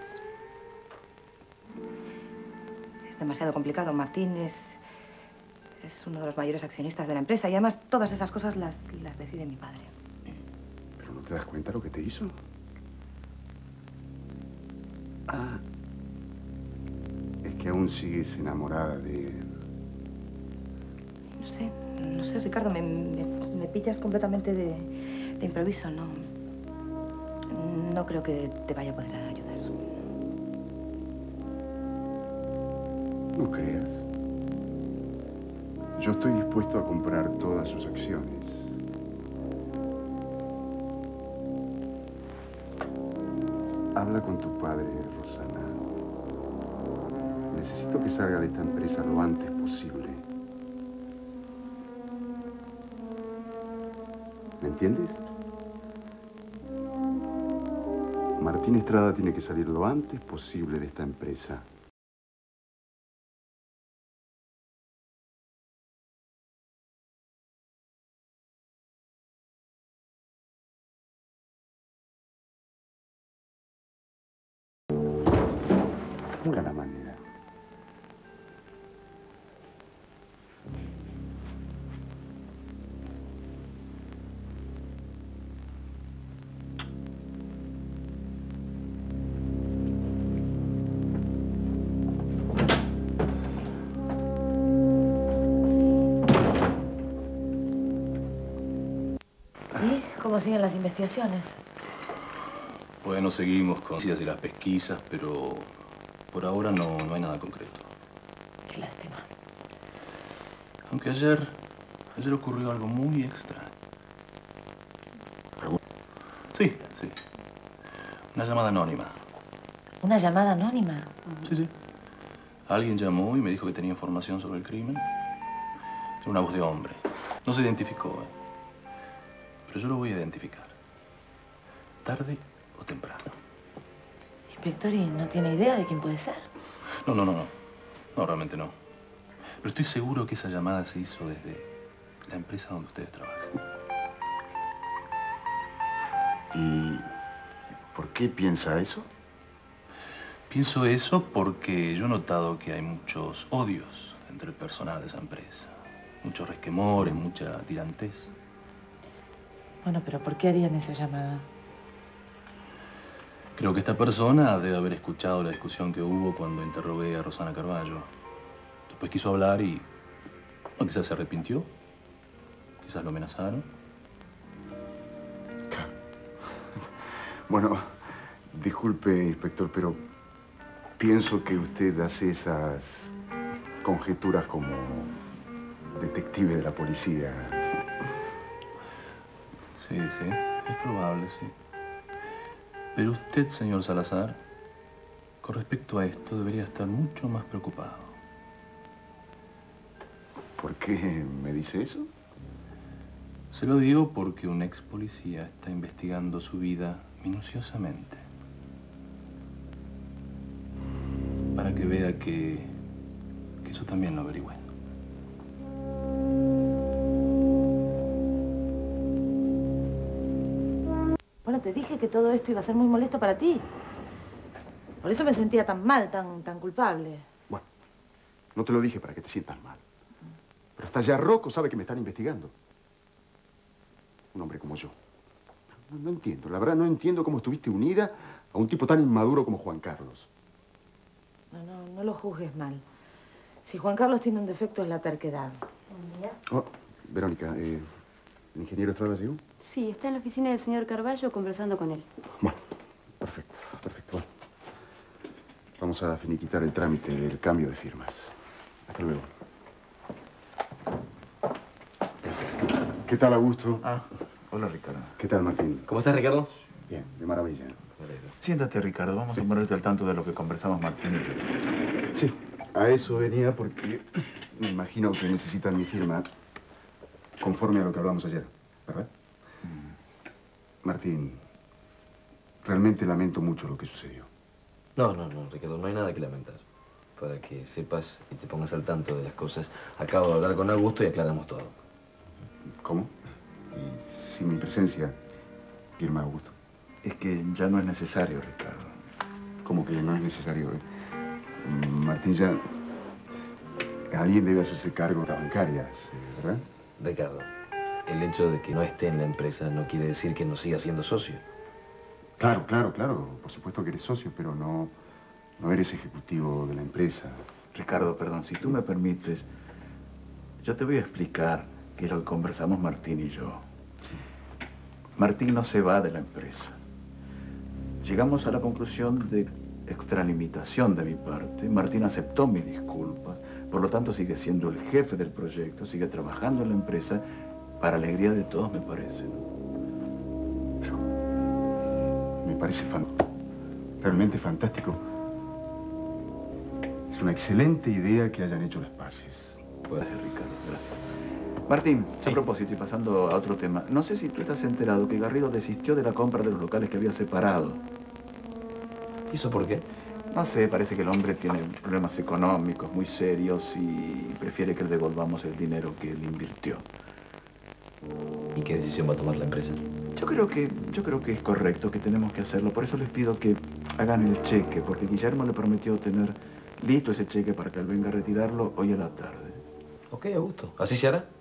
Es demasiado complicado. Martín es... es uno de los mayores accionistas de la empresa y además todas esas cosas las, las decide mi padre. ¿Pero no te das cuenta lo que te hizo? Ah... Es que aún sigues enamorada de él. No sé, no sé, Ricardo, me, me, me pillas completamente de, de improviso, no... No creo que te vaya a poder ayudar. No creas. Yo estoy dispuesto a comprar todas sus acciones. Habla con tu padre, Rosana. Necesito que salga de esta empresa lo antes posible. ¿Me entiendes? Martín Estrada tiene que salir lo antes posible de esta empresa. Una la manera. ¿Y cómo siguen las investigaciones? Bueno, seguimos con las y las pesquisas, pero por ahora no, no hay nada concreto. Qué lástima. Aunque ayer, ayer ocurrió algo muy extraño. Sí, sí. Una llamada anónima. ¿Una llamada anónima? Sí, sí. Alguien llamó y me dijo que tenía información sobre el crimen. Era una voz de hombre. No se identificó, ¿eh? Pero yo lo voy a identificar. Tarde o temprano. Inspector, ¿y no tiene idea de quién puede ser? No, no, no, no. No, realmente no. Pero estoy seguro que esa llamada se hizo desde la empresa donde ustedes trabajan. ¿Y por qué piensa eso? Pienso eso porque yo he notado que hay muchos odios entre el personal de esa empresa. Muchos resquemores, mucha tirantez. Bueno, pero ¿por qué harían esa llamada? Creo que esta persona debe haber escuchado la discusión que hubo cuando interrogué a Rosana Carballo. Después quiso hablar y... bueno, quizás se arrepintió. Quizás lo amenazaron. Bueno, disculpe, inspector, pero pienso que usted hace esas conjeturas como detective de la policía. Sí, sí, es probable, sí. Pero usted, señor Salazar, con respecto a esto, debería estar mucho más preocupado. ¿Por qué me dice eso? Se lo digo porque un ex policía está investigando su vida minuciosamente. Para que vea que, que eso también lo averigüe. Bueno, te dije que todo esto iba a ser muy molesto para ti. Por eso me sentía tan mal, tan, tan culpable. Bueno, no te lo dije para que te sientas mal. Pero hasta ya Rocco sabe que me están investigando. Un hombre como yo. No, no entiendo, la verdad no entiendo cómo estuviste unida a un tipo tan inmaduro como Juan Carlos. No, no, no lo juzgues mal. Si Juan Carlos tiene un defecto es la terquedad. Buen día. Oh, Verónica, eh, ¿el ingeniero Estrada llegó? Sí, está en la oficina del señor Carballo conversando con él. Bueno, perfecto, perfecto. Bueno, vamos a finiquitar el trámite del cambio de firmas. Hasta luego. ¿Qué tal, Augusto? Ah, hola, Ricardo. ¿Qué tal, Martín? ¿Cómo estás, Ricardo? Bien, de maravilla. Siéntate, Ricardo. Vamos a ponerte al tanto de lo que conversamos Martín y yo. Sí, a eso venía porque me imagino que necesitan mi firma conforme a lo que hablamos ayer, ¿verdad? Mm. Martín, realmente lamento mucho lo que sucedió. No, no, no, Ricardo, no hay nada que lamentar. Para que sepas y te pongas al tanto de las cosas, acabo de hablar con Augusto y aclaramos todo. ¿Cómo? Y sin mi presencia, firma Augusto. Es que ya no es necesario, Ricardo. ¿Cómo que no es necesario? Eh? Martín ya... Alguien debe hacerse cargo de las bancarias, ¿verdad? Ricardo, el hecho de que no esté en la empresa no quiere decir que no siga siendo socio. Claro, claro, claro. Por supuesto que eres socio, pero no, no eres ejecutivo de la empresa. Ricardo, perdón, si tú me permites, yo te voy a explicar qué es lo que conversamos Martín y yo. Martín no se va de la empresa. Llegamos a la conclusión de extralimitación de mi parte. Martín aceptó mis disculpas, por lo tanto sigue siendo el jefe del proyecto, sigue trabajando en la empresa, para alegría de todos, me parece, ¿no? Me parece fan... realmente fantástico. Es una excelente idea que hayan hecho las paces. Gracias, Ricardo, gracias. Martín, sí. A propósito, y pasando a otro tema, no sé si tú estás enterado que Garrido desistió de la compra de los locales que había separado. ¿Y eso por qué? No sé, parece que el hombre tiene problemas económicos muy serios y prefiere que le devolvamos el dinero que él invirtió. ¿Y qué decisión va a tomar la empresa? Yo creo que, yo creo que es correcto, que tenemos que hacerlo. Por eso les pido que hagan el cheque, porque Guillermo le prometió tener listo ese cheque para que él venga a retirarlo hoy a la tarde. Ok, Augusto. ¿Así se hará?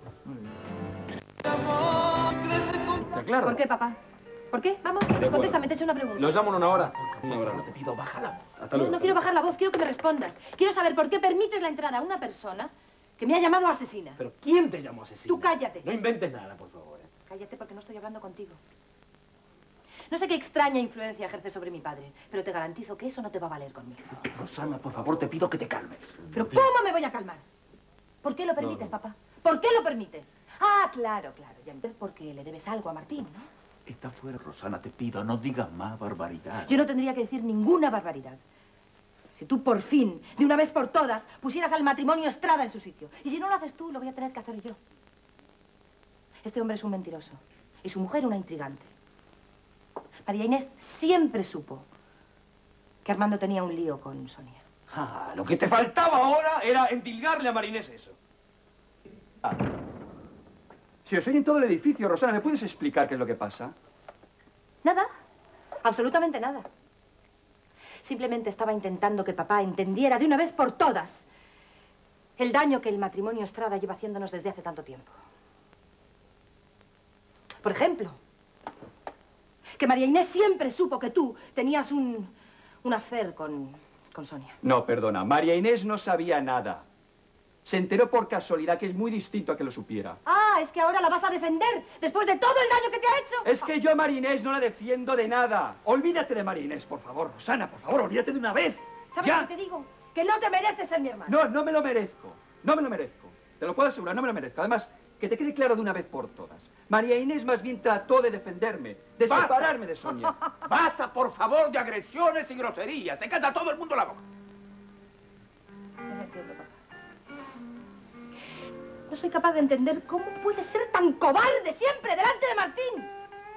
¿Está claro? ¿Por qué, papá? ¿Por qué? Vamos, contéstame, te he hecho una pregunta. Lo llamo en una hora. Una hora. No te pido, bájala. Hasta No, luego. no quiero bajar la voz, quiero que me respondas. Quiero saber por qué permites la entrada a una persona que me ha llamado asesina. ¿Pero quién te llamó asesina? Tú cállate. No inventes nada, por favor. ¿eh? Cállate porque no estoy hablando contigo. No sé qué extraña influencia ejerce sobre mi padre, pero te garantizo que eso no te va a valer conmigo. Rosana, por favor, te pido que te calmes. ¿Pero cómo me voy a calmar? ¿Por qué lo permites, No, no. papá? ¿Por qué lo permites? Ah, claro, claro. Ya entonces porque le debes algo a Martín, ¿no? Está fuera, Rosana, te pido, no digas más barbaridad. Yo no tendría que decir ninguna barbaridad. Si tú por fin, de una vez por todas, pusieras al matrimonio Estrada en su sitio. Y si no lo haces tú, lo voy a tener que hacer yo. Este hombre es un mentiroso. Y su mujer una intrigante. María Inés siempre supo que Armando tenía un lío con Sonia. Ah, lo que te faltaba ahora era endilgarle a Marinés eso. Ah. Si os oyen todo el edificio, Rosana, ¿me puedes explicar qué es lo que pasa? Nada. Absolutamente nada. Simplemente estaba intentando que papá entendiera de una vez por todas el daño que el matrimonio Estrada lleva haciéndonos desde hace tanto tiempo. Por ejemplo, que María Inés siempre supo que tú tenías un, un affair con, con Sonia. No, perdona. María Inés no sabía nada. Se enteró por casualidad, que es muy distinto a que lo supiera. Ah, es que ahora la vas a defender después de todo el daño que te ha hecho. Es que yo a María Inés no la defiendo de nada. Olvídate de María Inés, por favor. Rosana, por favor, olvídate de una vez. ¿Sabes ¡Ya! lo que te digo? Que no te mereces ser mi hermano. No, no me lo merezco. No me lo merezco. Te lo puedo asegurar, no me lo merezco. Además, que te quede claro de una vez por todas. María Inés más bien trató de defenderme, de ¡Basta! separarme de Sonia. Basta, por favor, de agresiones y groserías. Se canta todo el mundo la boca. No lo entiendo, papá. No soy capaz de entender cómo puedes ser tan cobarde siempre delante de Martín.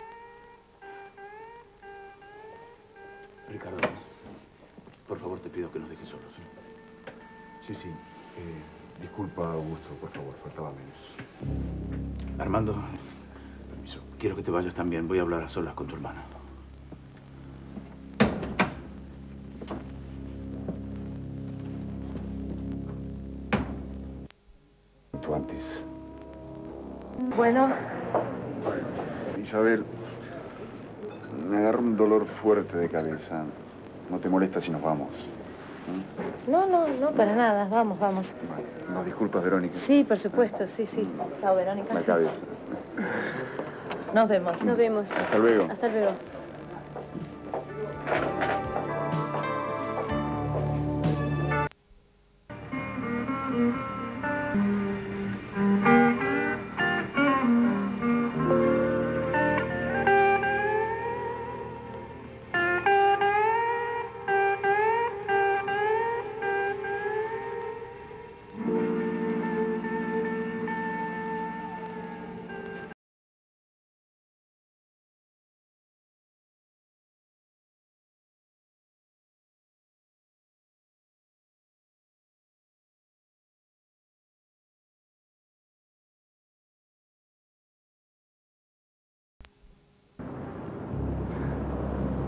Ricardo, por favor, te pido que nos dejes solos. Sí, sí. Eh, disculpa, Augusto, por favor, faltaba menos. Armando, permiso. Quiero que te vayas también. Voy a hablar a solas con tu hermana. Tú antes. Bueno. Isabel, me agarra un dolor fuerte de cabeza. ¿No te molesta si nos vamos? ¿Mm? No, no, no, para nada. Vamos, vamos. ¿No disculpas, Verónica? Sí, por supuesto, sí, sí. Chao, Verónica. La cabeza. Nos vemos. Nos vemos. Hasta luego. Hasta luego.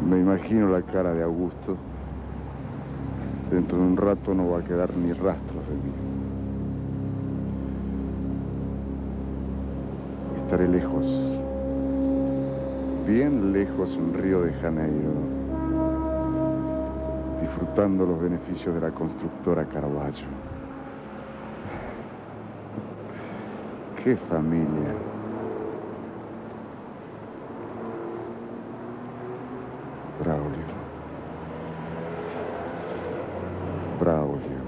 Me imagino la cara de Augusto. Dentro de un rato no va a quedar ni rastros de mí. Estaré lejos, bien lejos en Río de Janeiro, disfrutando los beneficios de la constructora Caravaggio. ¡Qué familia! Braulio. Braulio.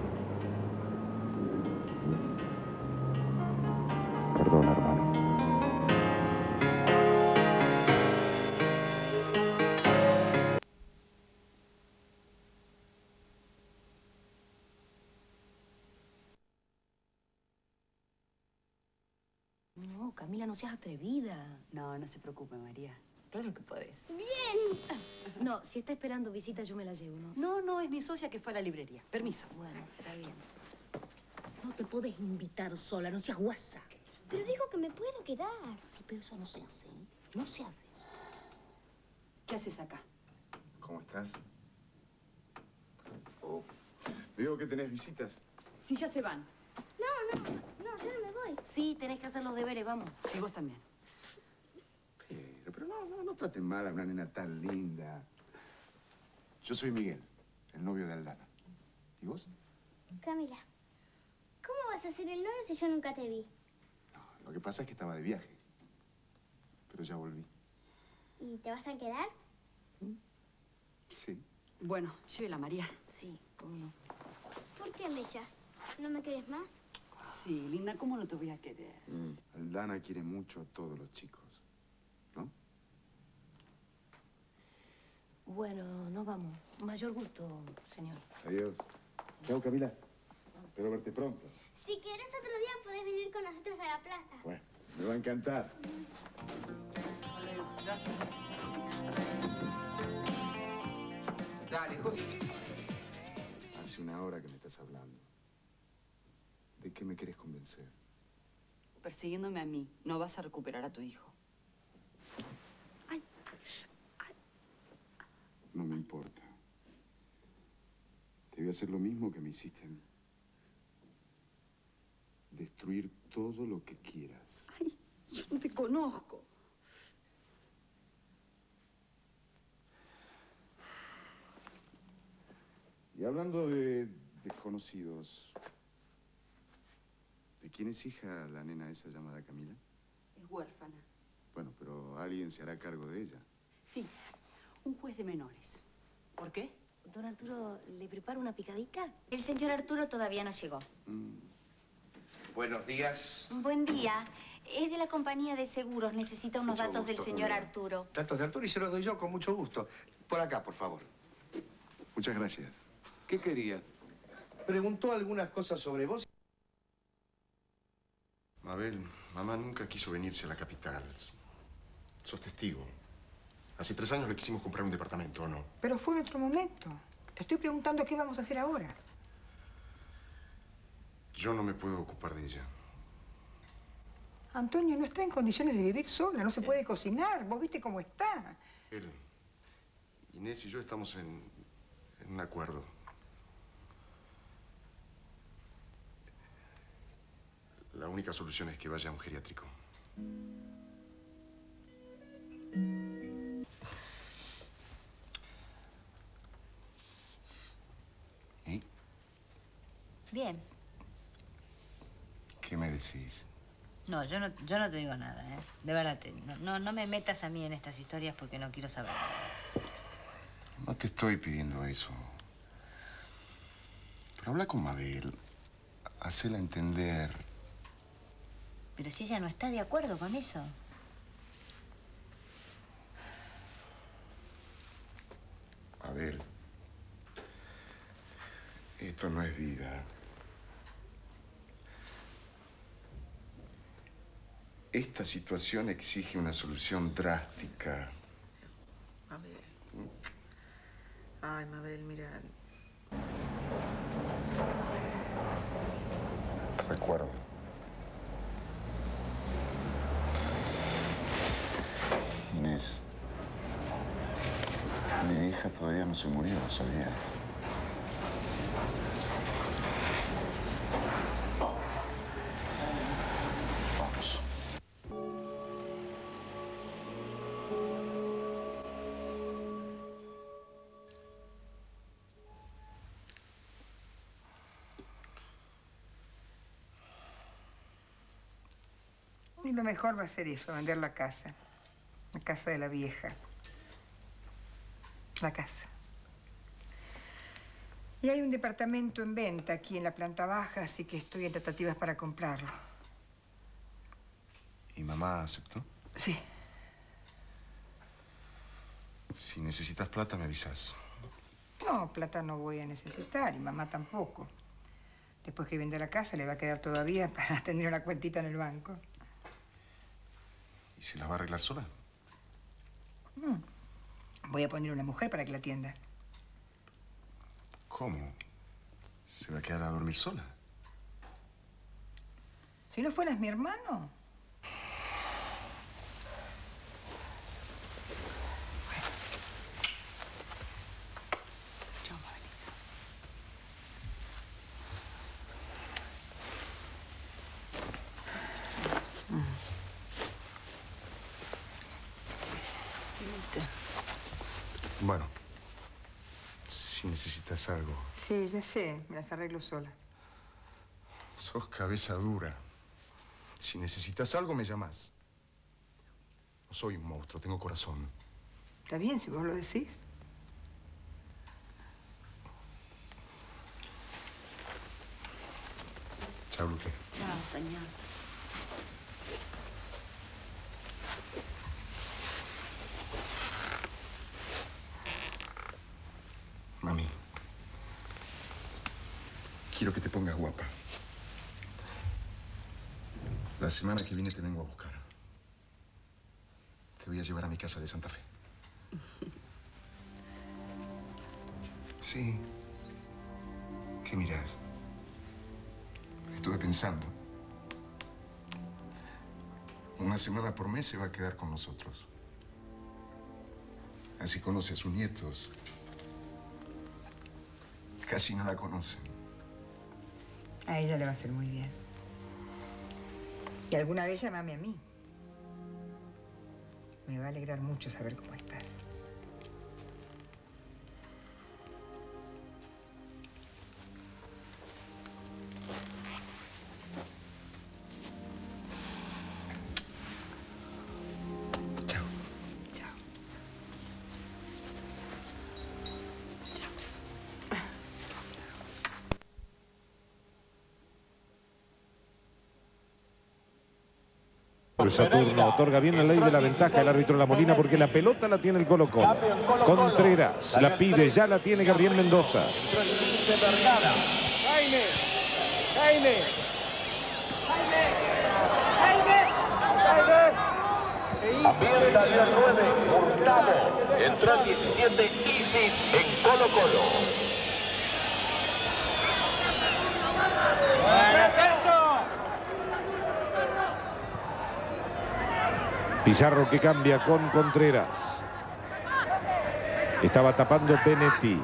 Perdón, hermano. No, Camila, no seas atrevida. No, no se preocupe, María. Claro que podés. ¡Bien! No, si está esperando visita, yo me la llevo, ¿no? No, no, es mi socia que fue a la librería. Permiso. Bueno, está bien. No te puedes invitar sola, no seas guasa. Pero dijo que me puedo quedar. Sí, pero eso no se hace, ¿eh? No se hace. ¿Qué haces acá? ¿Cómo estás? Oh, veo que tenés visitas. Sí, ya se van. No, no, no, yo no me voy. Sí, tenés que hacer los deberes, vamos. Y vos también. Pero, pero no, no, no traten mal a una nena tan linda. Yo soy Miguel, el novio de Aldana. ¿Y vos? Camila, ¿cómo vas a ser el novio si yo nunca te vi? No, lo que pasa es que estaba de viaje. Pero ya volví. ¿Y te vas a quedar? Sí. Bueno, llévela, María. Sí, cómo no. ¿Por qué me echas? ¿No me quieres más? Sí, linda, ¿cómo no te voy a querer? Mm. Aldana quiere mucho a todos los chicos. ¿No? Bueno, nos vamos. Mayor gusto, señor. Adiós. Chao, Camila. Espero verte pronto. Si quieres otro día, podés venir con nosotros a la plaza. Bueno, me va a encantar. Gracias. Dale, José. Hace una hora que me estás hablando. ¿De qué me quieres convencer? Persiguiéndome a mí, no vas a recuperar a tu hijo. No me importa. Te voy a hacer lo mismo que me hiciste a mí. Destruir todo lo que quieras. Ay, yo no te conozco. Y hablando de desconocidos, ¿de quién es hija la nena esa llamada Camila? Es huérfana. Bueno, pero alguien se hará cargo de ella. Sí, un juez de menores. ¿Por qué? Don Arturo, ¿le preparo una picadita? El señor Arturo todavía no llegó. Mm. Buenos días. Buen día. Es de la compañía de seguros. Necesita unos Mucho datos del gusto, señor Rubén. Arturo. Datos de Arturo y se los doy yo con mucho gusto. Por acá, por favor. Muchas gracias. ¿Qué quería? Preguntó algunas cosas sobre vos. Mabel, mamá nunca quiso venirse a la capital. Sos testigo. Hace tres años le quisimos comprar un departamento, ¿o no? Pero fue en otro momento. Te estoy preguntando qué vamos a hacer ahora. Yo no me puedo ocupar de ella. Antonio no está en condiciones de vivir sola, no se puede cocinar. Vos viste cómo está. Él, Inés y yo estamos en, en un acuerdo. La única solución es que vaya a un geriátrico. ¿Y? Bien. ¿Qué me decís? No, yo no, yo no te digo nada, ¿eh? De verdad, te, no, no, no me metas a mí en estas historias porque no quiero saber nada. No te estoy pidiendo eso. Pero habla con Mabel. Hacela entender. Pero si ella no está de acuerdo con eso. Mabel. Esto no es vida. Esta situación exige una solución drástica. Mabel. Ay, Mabel, mira. Recuerdo. Inés. Inés. todavía no se murió, ¿sabías? Vamos. Y lo mejor va a ser eso, vender la casa. La casa de la vieja. La casa. Y hay un departamento en venta aquí en la planta baja, así que estoy en tratativas para comprarlo. ¿Y mamá aceptó? Sí. Si necesitas plata, me avisas. No, plata no voy a necesitar y mamá tampoco. Después que venda la casa le va a quedar todavía para tener una cuentita en el banco. ¿Y se las va a arreglar sola? Mm. Voy a poner una mujer para que la atienda. ¿Cómo? ¿Se va a quedar a dormir sola? Si no fueras mi hermano. Chao, Bueno, si necesitas algo. Sí, ya sé, me las arreglo sola. Sos cabeza dura. Si necesitas algo, me llamas. No soy un monstruo, tengo corazón. Está bien, si vos lo decís. Chao, Luque. Chao, Toño. Mami, quiero que te pongas guapa. La semana que viene te vengo a buscar. Te voy a llevar a mi casa de Santa Fe. Sí. ¿Qué mirás? Estuve pensando. Una semana por mes se va a quedar con nosotros. Así conoce a sus nietos. Casi no la conocen. A ella le va a hacer muy bien. Y alguna vez llámame a mí. Me va a alegrar mucho saber cómo estás. Chao. Chao. El Saturno otorga bien la ley de la ventaja al árbitro La Molina porque la pelota la tiene el Colo-Colo. Contreras la pide, ya la tiene Gabriel Mendoza. Jaime, Jaime, Jaime, Jaime, También salió el nueve, Hurtado. Entró el diecisiete, Isis en Colo-Colo. Pizarro que cambia con Contreras. Estaba tapando Benetti.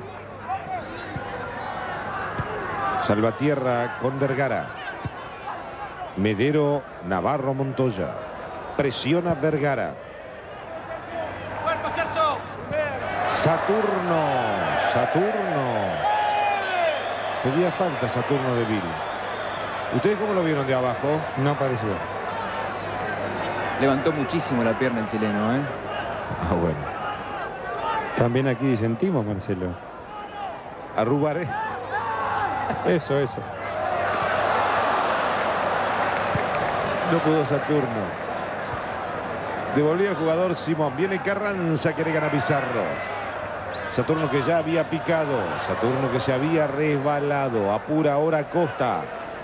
Salvatierra con Vergara. Medero, Navarro, Montoya. Presiona Vergara. Saturno, Saturno. Pedía falta Saturno de Vil. ¿Ustedes cómo lo vieron de abajo? No pareció. Levantó muchísimo la pierna el chileno, ¿eh? Ah, bueno. También aquí sentimos, Marcelo. Arrubaré. Eso, eso. No pudo Saturno. Devolvió el jugador Simón. Viene Carranza que le gana Pizarro. Saturno que ya había picado. Saturno que se había resbalado. Apura ahora Costa.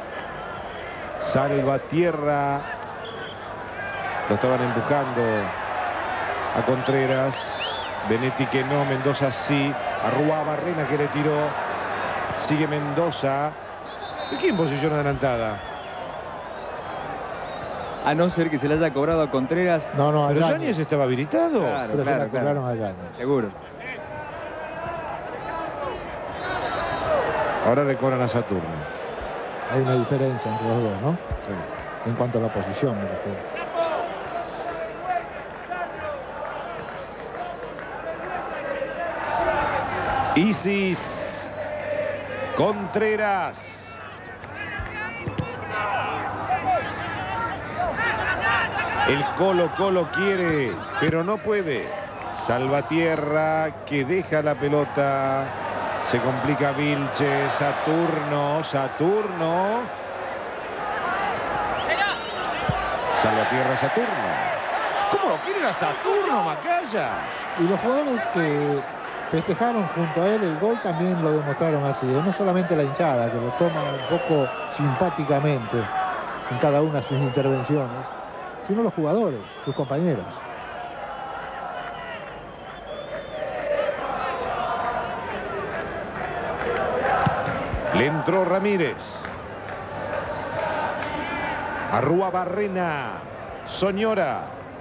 Salvatierra. Lo estaban empujando a Contreras. Benetti que no, Mendoza sí. Arrua Barrena que le tiró. Sigue Mendoza. ¿De quién posición adelantada? A no ser que se le haya cobrado a Contreras. No, no, pero Yáñez estaba habilitado. Claro, pero claro, se la claro. cobraron a Yáñez. Seguro. Ahora le cobran a Saturno. Hay una diferencia entre los dos, ¿no? Sí. En cuanto a la posición, me refiero. Isis Contreras. El Colo Colo quiere, pero no puede. Salvatierra que deja la pelota. Se complica Vilche. Saturno, Saturno. Salvatierra, Saturno. ¿Cómo lo quieren a Saturno, Macaya? Y los jugadores que festejaron junto a él el gol también lo demostraron así. No solamente la hinchada, que lo toma un poco simpáticamente en cada una de sus intervenciones, sino los jugadores, sus compañeros. Le entró Ramírez. Arruabarrena. Soñora.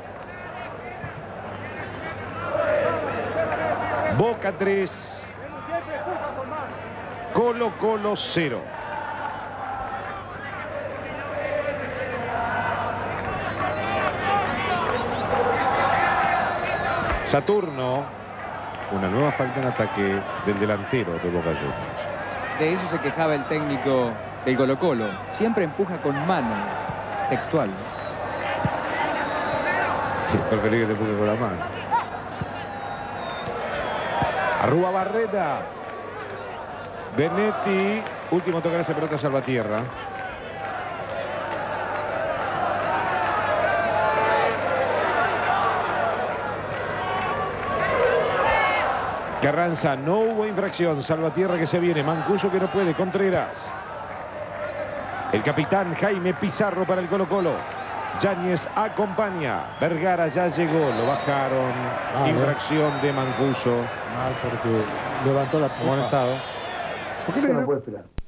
Boca tres. Colo Colo cero. Saturno. Una nueva falta en ataque del delantero de Boca Juniors. De eso se quejaba el técnico del Colo Colo. Siempre empuja con mano. Textual. Sí, preferí que te empuje con la mano. Arruabarrena. Benetti. Último tocar esa pelota, Salvatierra. Carranza, no hubo infracción. Salvatierra que se viene. Mancuso que no puede. Contreras. El capitán Jaime Pizarro para el Colo Colo. Yáñez acompaña. Vergara ya llegó. Lo bajaron. Ah, infracción de Mancuso. Mal porque levantó la pupa. Amonestado. ¿Por qué no puede esperar?